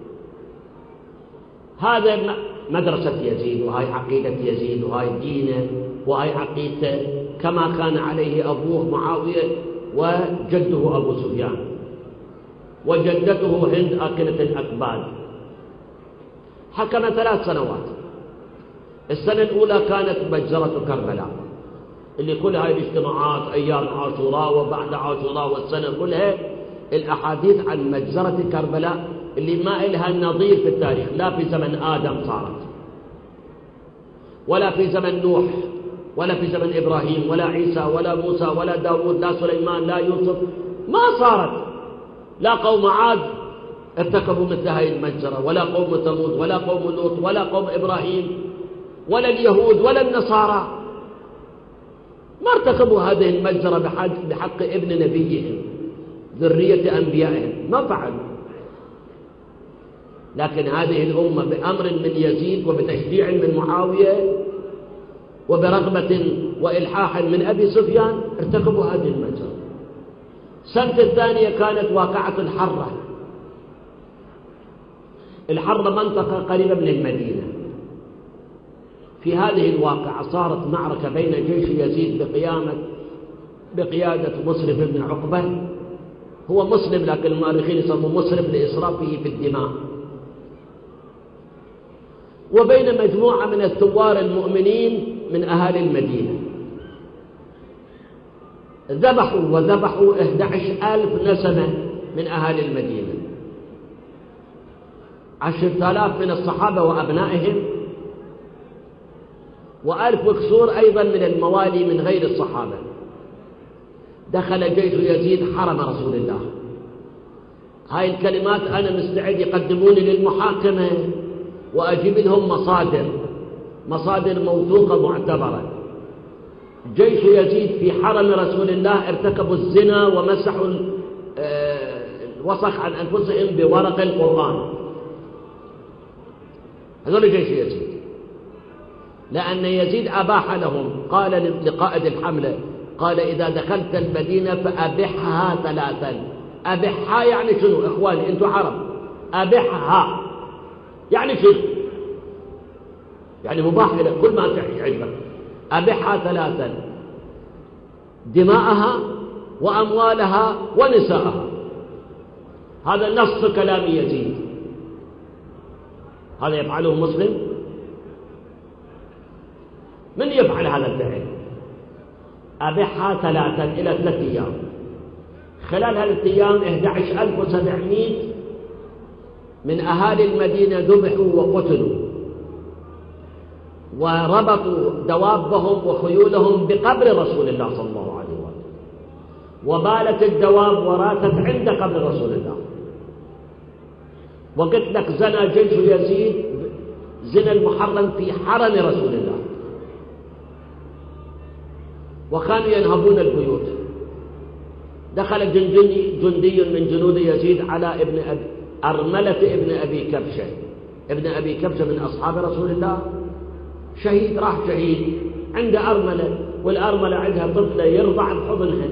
هذا مدرسة يزيد، وهاي عقيدة يزيد، وهاي دينه، وهاي عقيدته كما كان عليه أبوه معاوية وجده أبو سفيان وجدته هند آكلة الأكباد. حكم 3 سنوات. السنة الأولى كانت مجزرة كربلاء اللي كل هاي الاجتماعات أيام عاشوراء وبعد عاشوراء والسنة كلها الأحاديث عن مجزرة كربلاء اللي ما إلها نظير في التاريخ، لا في زمن آدم صارت، ولا في زمن نوح، ولا في زمن إبراهيم، ولا عيسى، ولا موسى، ولا داود، لا سليمان، لا يوسف، ما صارت. لا قوم عاد ارتكبوا مثل هذه المجزرة، ولا قوم ثمود، ولا قوم لوط، ولا قوم إبراهيم، ولا اليهود، ولا النصارى، ما ارتكبوا هذه المجزرة بحق ابن نبيهم ذرية أنبيائهم، ما فعلوا. لكن هذه الأمة بأمر من يزيد وبتشجيع من معاوية وبرغبة وإلحاح من أبي سفيان ارتكبوا هذه المجزرة. السنة الثانية كانت واقعة الحرة. الحرة منطقة قريبة من المدينة. في هذه الواقعة صارت معركة بين جيش يزيد بقيادة مسرف بن عقبة، هو مسلم لكن المؤرخين يسموه مسرف لإسرافه في الدماء، وبين مجموعة من الثوار المؤمنين من أهالي المدينة. ذبحوا 11,000 نسمة من أهالي المدينة، 10,000 من الصحابة وأبنائهم، و1000 وكسور أيضا من الموالي من غير الصحابة. دخل جيش يزيد حرم رسول الله. هاي الكلمات أنا مستعد يقدموني للمحاكمة وأجيب لهم مصادر موثوقة معتبرة. جيش يزيد في حرم رسول الله ارتكبوا الزنا ومسحوا الوسخ عن أنفسهم بورق القرآن. هذول جيش يزيد، لأن يزيد أباح لهم، قال لقائد الحملة، قال إذا دخلت المدينة فأبحها 3. أبحها يعني شنو؟ إخواني أنتم عرب، أبحها يعني شنو؟ يعني مباح لك كل ما تعجبك. أبحها 3: دماءها وأموالها ونساءها. هذا نص كلام يزيد. هذا يفعله مسلم؟ من يفعل هذا الفعل؟ أبحها 3 إلى 3 أيام. خلال هذه الأيام 11,700 من أهالي المدينة ذبحوا وقتلوا، وربطوا دوابهم وخيولهم بقبر رسول الله صلى الله عليه وسلم، وبالت الدواب وراتت عند قبر رسول الله. وقلت لك زنى جيش يزيد زنا المحرم في حرم رسول الله، وكانوا ينهبون البيوت. دخل جندي من جنود يزيد على أرملة ابن أبي كبشة. ابن أبي كبشة من أصحاب رسول الله، شهيد، راح شهيد عند أرملة، والأرملة عندها طفلة يرضع بحضنها.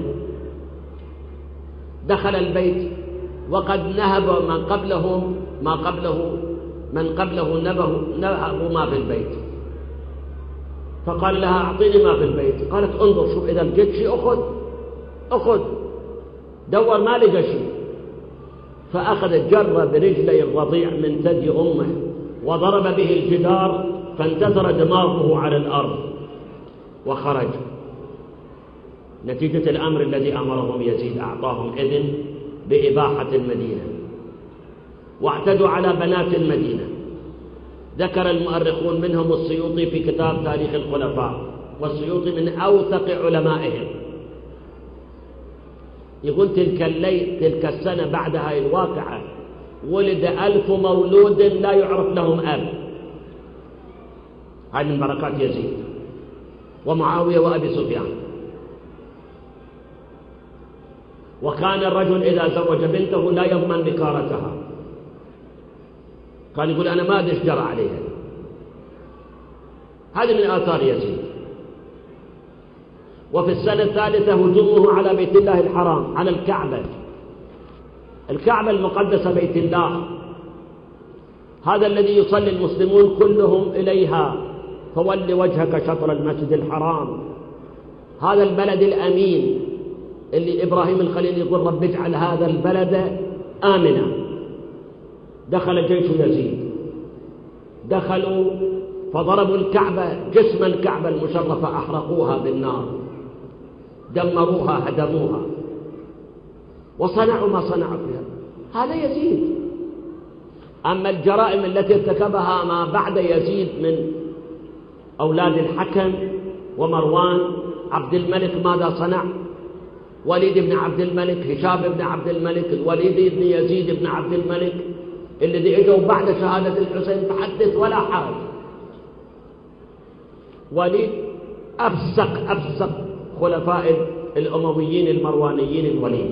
دخل البيت وقد نهب من قبله نهبوا ما في البيت، فقال لها أعطيني ما في البيت. قالت انظر شوف إذا لقيت شيء أخذ. دور ما لقى شيء، فأخذ جر برجلي الرضيع من ثدي أمه وضرب به الجدار، فانتثر دماغه على الأرض وخرج. نتيجة الأمر الذي أمرهم يزيد، أعطاهم إذن بإباحة المدينة، واعتدوا على بنات المدينة. ذكر المؤرخون منهم السيوطي في كتاب تاريخ الخلفاء، والسيوطي من أوثق علمائهم، يقول تلك السنة بعد هاي الواقعة ولد 1000 مولود لا يعرف لهم أب. هذه من بركات يزيد ومعاوية وأبي سفيان. وكان الرجل إذا زوج بنته لا يضمن بكارتها، كان يقول أنا ما أدري إيش جرى عليها. هذه من آثار يزيد. وفي السنة الثالثة هجومه على بيت الله الحرام، على الكعبة المقدسة، بيت الله هذا الذي يصلي المسلمون كلهم إليها، فول وجهك شطر المسجد الحرام. هذا البلد الأمين اللي إبراهيم الخليل يقول رب اجعل هذا البلد آمنا. دخل جيش يزيد، دخلوا فضربوا الكعبة، جسم الكعبة المشرفة أحرقوها بالنار، دمروها، هدموها، وصنعوا ما صنعوا فيها. هذا يزيد. أما الجرائم التي ارتكبها ما بعد يزيد من أولاد الحكم ومروان، عبد الملك ماذا صنع؟ وليد بن عبد الملك، هشام بن عبد الملك، الوليد بن يزيد بن عبد الملك، الذي اجوا بعد شهادة الحسين، فحدث ولا حرج. وليد أفسق خلفاء الأمويين المروانيين.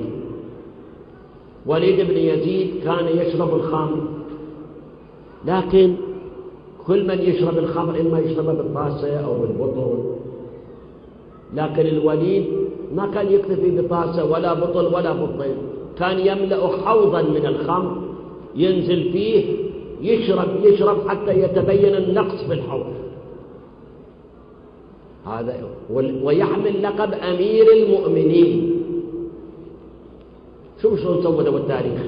وليد بن يزيد كان يشرب الخمر، لكن كل من يشرب الخمر إما يشربها بالطاسة أو بالبطل، لكن الوليد ما كان يكتفي بطاسة ولا بطل ولا بطين، كان يملأ حوضا من الخمر ينزل فيه يشرب حتى يتبين النقص في الحوض هذا، ويحمل لقب أمير المؤمنين. شوف شلون سودوا التاريخ.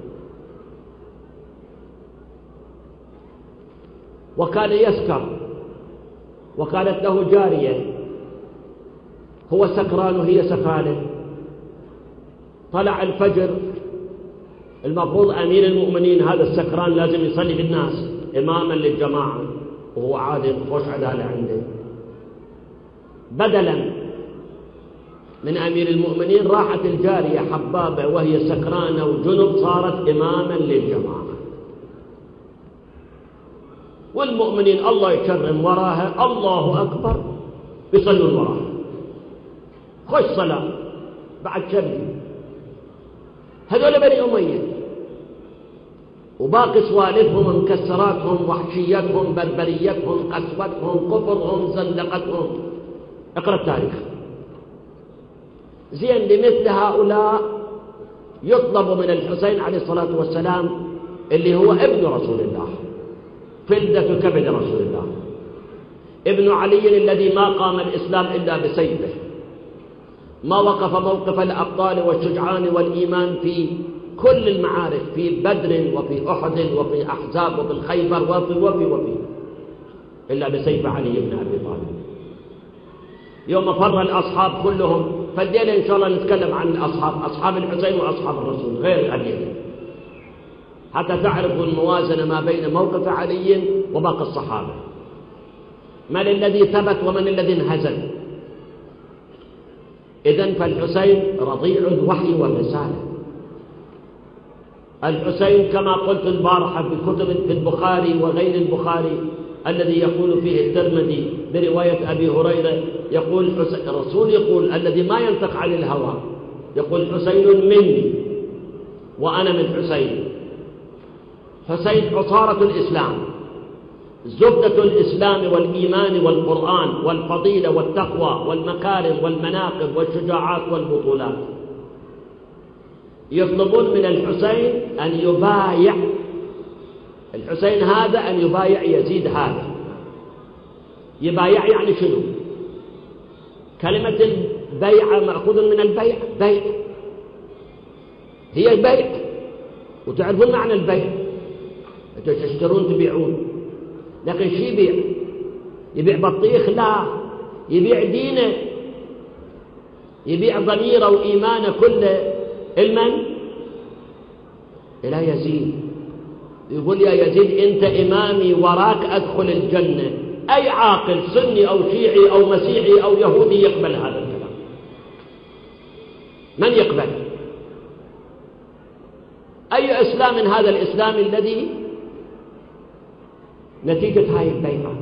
وكان يسكر، وكانت له جارية، هو سكران وهي سكرانة. طلع الفجر، المفروض أمير المؤمنين هذا السكران لازم يصلي بالناس إماما للجماعة، وهو عادل خوش عدالة عنده. بدلا من أمير المؤمنين راحت الجارية حبابة وهي سكرانة وجنب، صارت إماما للجماعة، والمؤمنين الله يكرم وراها، الله أكبر، يصلون وراها، خوش صلاة بعد شبكي. هذول بني أمية، وباقي سوالفهم، مكسراتهم، وحشيتهم، بربريتهم، قسوتهم، كفرهم، زندقتهم. اقرأ التاريخ. زين، لمثل هؤلاء يطلب من الحسين عليه الصلاة والسلام اللي هو ابن رسول الله، فلدة كبد رسول الله، ابن علي الذي ما قام الإسلام إلا بسيفه، ما وقف موقف الأبطال والشجعان والإيمان في كل المعارك، في بدر وفي أحد وفي أحزاب وفي الخيبر وفي إلا بسيف علي بن أبي طالب. يوم فر الأصحاب كلهم، فالليلة إن شاء الله نتكلم عن أصحاب الحسين وأصحاب الرسول غير الليلة، حتى تعرفوا الموازنة ما بين موقف علي وباقي الصحابة، من الذي ثبت ومن الذي انهزم. إذن فالحسين رضيع الوحي والرسالة. الحسين كما قلت البارحة في كتب في البخاري وغير البخاري الذي يقول فيه الترمذي برواية أبي هريرة، يقول الرسول يقول الذي ما ينطق عن الهوى، يقول حسين مني وأنا من حسين. حسين عصارة الإسلام، زبدة الإسلام والإيمان والقرآن والفضيلة والتقوى والمكارم والمناقب والشجاعات والبطولات. يطلبون من الحسين أن يبايع الحسين هذا، أن يبايع يزيد هذا. يبايع يعني شنو؟ كلمة البيعة مأخوذ من البيع، بيع هي البيع، وتعرفون معنى البيع، تشترون تبيعون. لكن شو يبيع؟ يبيع بطيخ؟ لا، يبيع دينه، يبيع ضميره وإيمانه كله. المن؟ إلى يزيد. يقول يا يزيد أنت إمامي، وراك أدخل الجنة. أي عاقل سني أو شيعي أو مسيحي أو يهودي يقبل هذا الكلام؟ من يقبل؟ أي إسلام من هذا الإسلام الذي نتيجة هاي البيعة؟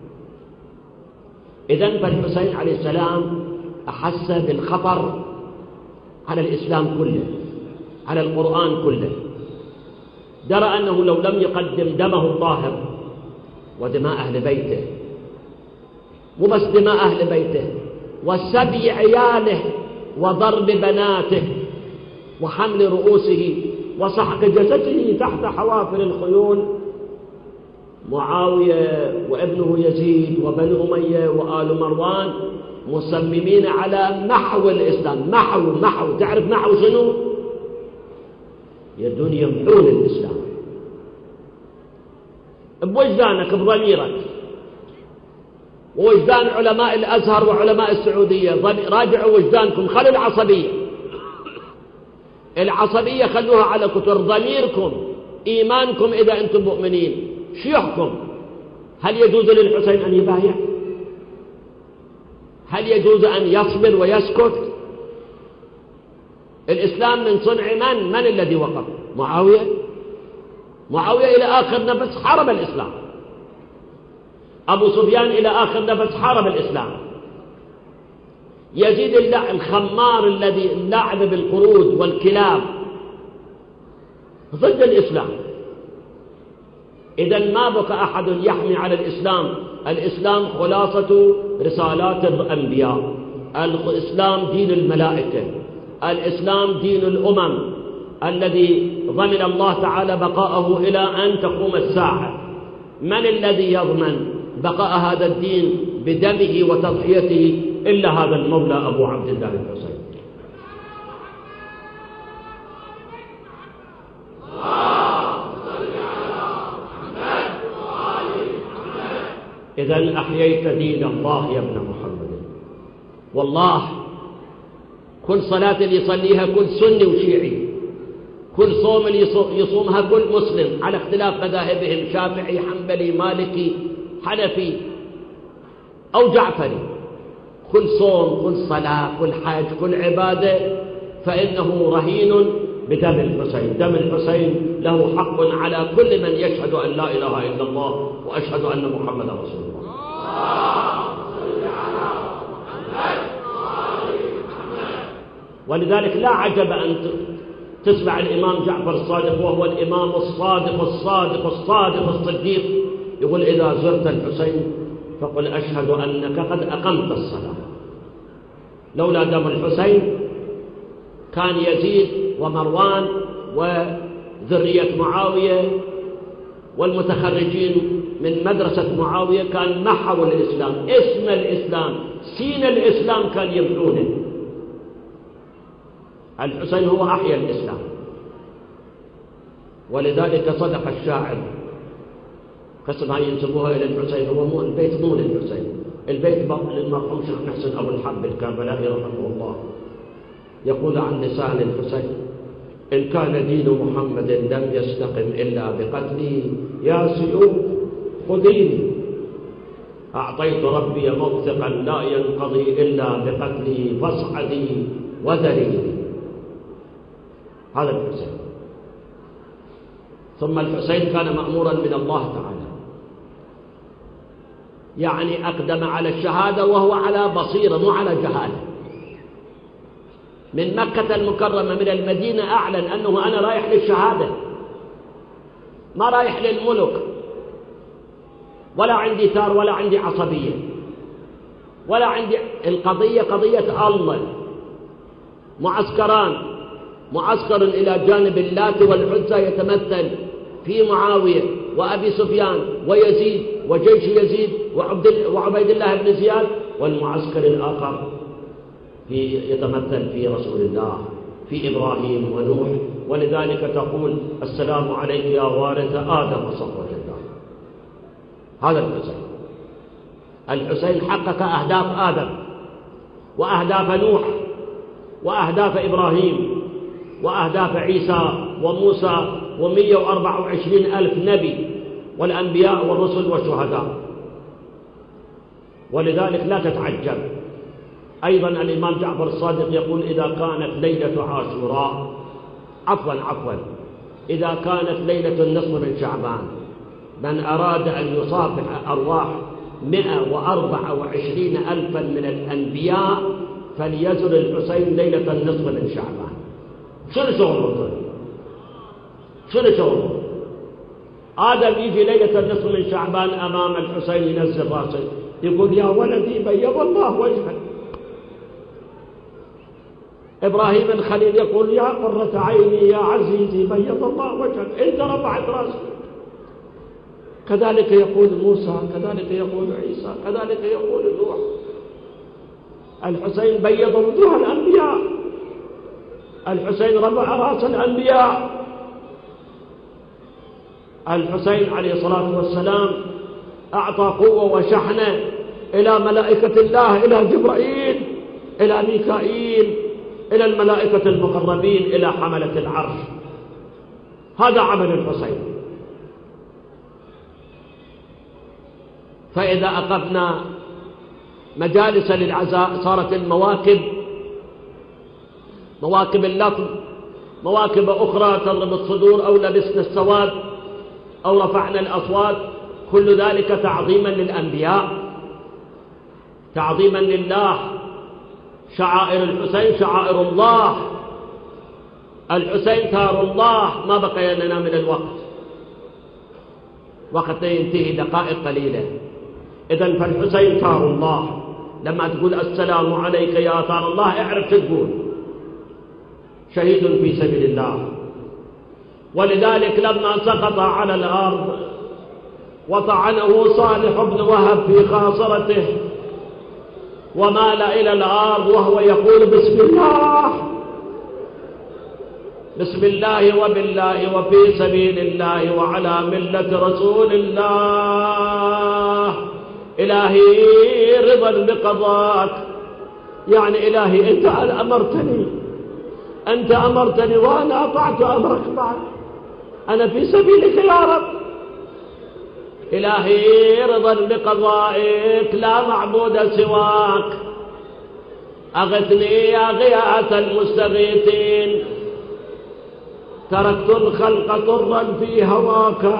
إذن فالحسين عليه السلام أحس بالخطر على الإسلام كله، على القرآن كله. درى أنه لو لم يقدم دمه الطاهر ودماء أهل بيته، مو بس دماء أهل بيته، وسبي عياله وضرب بناته وحمل رؤوسه وسحق جسده تحت حوافر الخيول، معاوية وابنه يزيد وبنو أمية وآل مروان مصممين على محو الإسلام. محو تعرف محو شنو؟ يدون يمحون الإسلام بوجدانك بضميرك ووجدان علماء الأزهر وعلماء السعودية. راجعوا وجدانكم، خلوا العصبية خلوها على كتر ضميركم، إيمانكم. إذا أنتم مؤمنين شو يحكم؟ هل يجوز للحسين أن يبايع؟ هل يجوز أن يصبر ويسكت؟ الإسلام من صنع من الذي وقف؟ معاوية إلى آخر نفس حارب الإسلام. أبو سفيان إلى آخر نفس حارب الإسلام. يزيد الخمار الذي لعب بالقرود والكلاب ضد الإسلام. إذن ما بقى أحد يحمي على الإسلام. الإسلام خلاصة رسالات الأنبياء، الإسلام دين الملائكة، الإسلام دين الأمم الذي ضمن الله تعالى بقاءه إلى أن تقوم الساعة. من الذي يضمن بقاء هذا الدين بدمه وتضحيته إلا هذا المولى أبو عبد الله الحسين. إذن أحييت دين الله يا ابن محمد. والله كل صلاة اللي يصليها كل سني وشيعي، كل صوم اللي يصومها كل مسلم على اختلاف مذاهبهم، شافعي حنبلي مالكي حنفي أو جعفري، كل صوم كل صلاة كل حج كل عبادة فإنه رهين بدم الحسين. دم الحسين له حق على كل من يشهد أن لا إله إلا الله وأشهد أن محمدا رسول الله. ولذلك لا عجب أن تسمع الإمام جعفر الصادق وهو الإمام الصادق الصادق الصادق الصديق يقول إذا زرت الحسين فقل أشهد أنك قد أقمت الصلاة. لولا دم الحسين كان يزيد ومروان وذرية معاوية والمتخرجين من مدرسة معاوية كان محوا الإسلام، اسم الإسلام، سين الإسلام كان يمحونه. الحسين هو أحيا الإسلام. ولذلك صدق الشاعر، قسمها ينسبوها إلى الحسين، هو مو البيت مو للحسين، البيت للمرحوم شيخ محسن أبو الحب الكربلائي رحمه الله، يقول عن لسان الحسين: إن كان دين محمد لم يستقم إلا بقتلي يا سيوف خذيني، أعطيت ربي موثقا لا ينقضي إلا بقتلي فاصعدي وذليلي. هذا الحسين. ثم الحسين كان مأمورا من الله تعالى يعني أقدم على الشهادة وهو على بصيرة مو على جهالة. من مكة المكرمة من المدينة أعلن أنه أنا رايح للشهادة، ما رايح للملك، ولا عندي ثار ولا عندي عصبية ولا عندي القضية قضية الله. معسكران، معسكر إلى جانب اللات والعزى يتمثل في معاوية وأبي سفيان ويزيد وجيش يزيد وعبيد الله بن زياد، والمعسكر الآخر يتمثل في رسول الله في إبراهيم ونوح. ولذلك تقول السلام عليك يا وارث آدم وصفوة الله. هذا الحسين. الحسين حقق أهداف آدم وأهداف نوح وأهداف إبراهيم وأهداف عيسى وموسى و124,000 نبي والأنبياء والرسل والشهداء. ولذلك لا تتعجب. أيضا الإمام جعفر الصادق يقول إذا كانت ليلة عاشوراء إذا كانت ليلة النصف من شعبان، من أراد أن يصافح أرواح 124,000 من الأنبياء فليزر الحسين ليلة النصف من شعبان. شنو شغله؟ آدم يجي ليلة النصف من شعبان أمام الحسين ينزل راسه يقول يا ولدي بيض الله وجهك. إبراهيم الخليل يقول يا قرة عيني يا عزيزي بيض الله وجهك، أنت رفعت راسك. كذلك يقول موسى، كذلك يقول عيسى، كذلك يقول نوح. الحسين بيض وجوه الأنبياء، الحسين رفع رأس الأنبياء. الحسين عليه الصلاة والسلام أعطى قوة وشحنة إلى ملائكة الله، إلى جبرائيل، إلى ميكائيل، إلى الملائكة المقربين، إلى حملة العرش. هذا عمل الحسين. فإذا أقفنا مجالس للعزاء صارت المواكب مواكب اللطم، مواكب أخرى تضرب الصدور، أو لبسنا السواد، أو رفعنا الأصوات، كل ذلك تعظيما للأنبياء، تعظيما لله. شعائر الحسين شعائر الله، الحسين ثار الله. ما بقي لنا من الوقت، وقت ينتهي دقائق قليلة. إذن فالحسين ثار الله. لما تقول السلام عليك يا ثار الله اعرف تقول شهيد في سبيل الله. ولذلك لما سقط على الأرض وطعنه صالح بن وهب في خاصرته ومال إلى الأرض وهو يقول بسم الله بسم الله وبالله وفي سبيل الله وعلى ملة رسول الله، إلهي رضا بقضاك. يعني إلهي أنت أمرتني وأنا أطعت أمرك بعد، أنا في سبيلك يا رب. إلهي رضا بقضائك لا معبود سواك، أغثني يا غياث المستغيثين، تركت الخلق طرا في هواك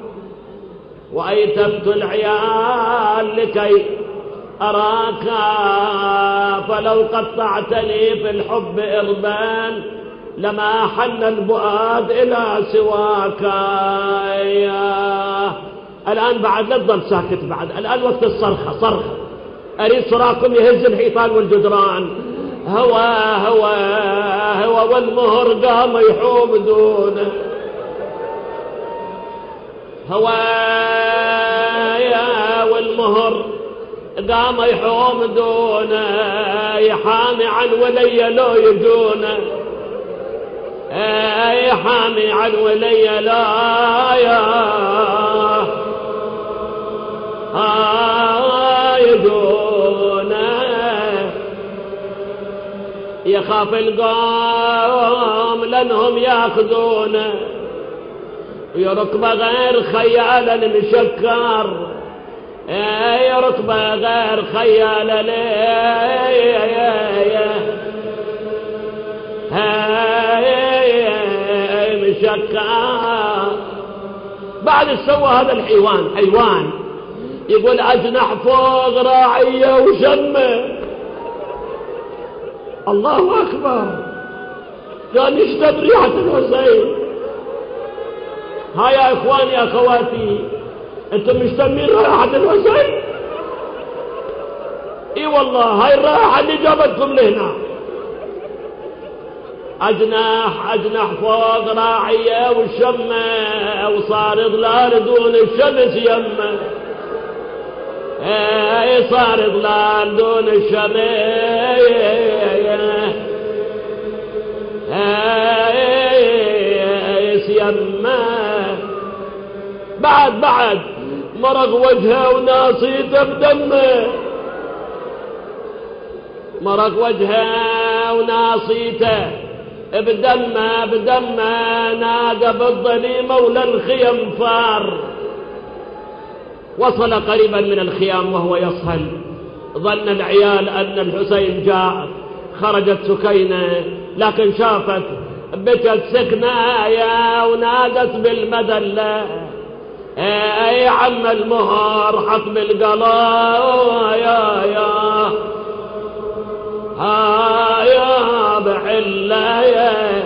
وأيتمت العيال لكي أراك، فلو قطعتني في الحب إربان لما حن البؤاد إلى سواك. الآن بعد لا تظل ساكت، بعد الآن وقت الصرخة، صرخ أريد صراخكم يهز الحيطان والجدران. هوى والمهر قام يحوم دونه، والمهر قام يحوم دونه، يحامي عن ولي لو يجونه، يحامي عن ولي لا يجونه، يخاف القوم لأنهم ياخذونه، يركب غير خيال المشكر، يركب غير خيال مشكر. بعد سوى هذا الحيوان، يقول أجنح فوق راعية وشمة. الله أكبر. كان يشتم ريحة الحسين. ها يا إخواني أخواتي، أنتم مشتمين رائحة الحسين؟ إي والله هاي الرائحة اللي جابتكم لهنا. أجنح فوق راعية والشمة، وصار ضلال دون الشمس يمه. صار ضلال دون الشمس يمه. بعد مرق وجهه وناصيته بدمه. مرق وجهه وناصيته بدمه. نادى بالظليمة ولا الخيم فار. وصل قريبا من الخيام وهو يصهل. ظن العيال أن الحسين جاء. خرجت سكينة لكن شافت بكت سكنة ونادت بالمدلة. يا عم المهر حط بالقلا يا بحلة.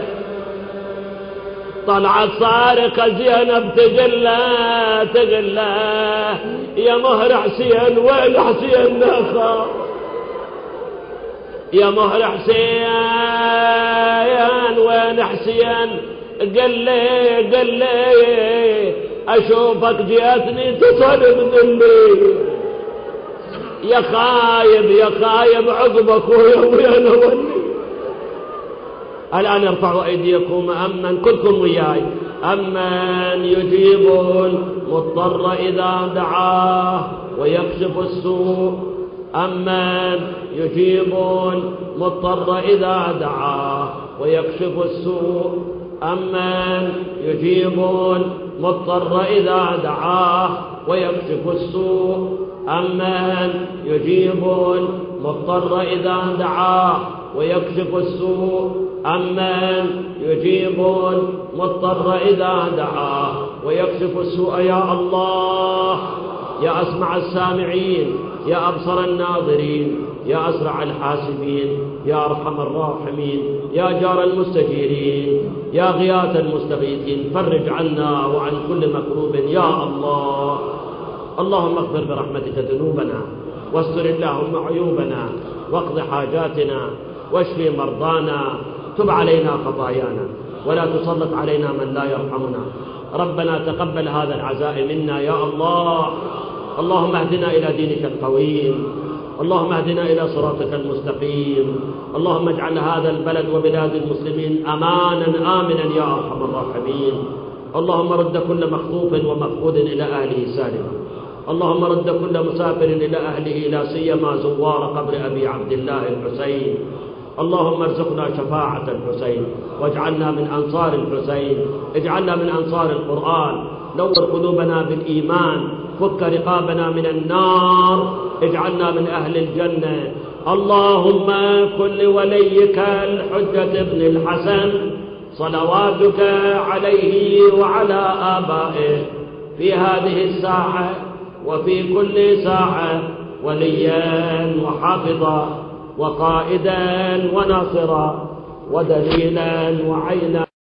طلعت صارخة زينب تقله يا مهر حسين وين حسين ناخا. يا مهر حسين وين حسين. قل لي أشوفك جيتني تصل من الليل. يا خايب عقبك ويا نولي. الآن ارفعوا أيديكم. أمن كلكم وياي. أمن يجيب المضطر إذا دعاه ويكشف السوء. أمن يجيب المضطر إذا دعاه ويكشف السوء. أمن يجيب المضطر إذا دعاه ويكشف السوء. أمن يجيب المضطر إذا دعاه ويكشف السوء. أمن يجيب المضطر إذا دعاه ويكشف السوء. يا الله، يا أسمع السامعين، يا أبصر الناظرين، يا أسرع الحاسبين، يا أرحم الراحمين، يا جار المستجيرين، يا غياث المستغيثين، فرج عنا وعن كل مكروب يا الله. اللهم اغفر برحمتك ذنوبنا، واستر اللهم عيوبنا، واقض حاجاتنا، واشف مرضانا، تب علينا خطايانا، ولا تسلط علينا من لا يرحمنا. ربنا تقبل هذا العزاء منا يا الله. اللهم اهدنا إلى دينك القويم، اللهم اهدنا إلى صراطك المستقيم. اللهم اجعل هذا البلد وبلاد المسلمين أمانا آمنا يا أرحم الراحمين. اللهم رد كل مخطوف ومفقود إلى أهله سالما. اللهم رد كل مسافر إلى أهله، لا سيما زوار قبر أبي عبد الله الحسين. اللهم ارزقنا شفاعة الحسين، واجعلنا من أنصار الحسين، اجعلنا من أنصار القرآن. نور قلوبنا بالإيمان، فك رقابنا من النار، اجعلنا من أهل الجنة. اللهم كن لوليك الحجة بن الحسن صلواتك عليه وعلى آبائه في هذه الساعة وفي كل ساعة وليا وحافظا وقائدا وناصرا ودليلا وعينا.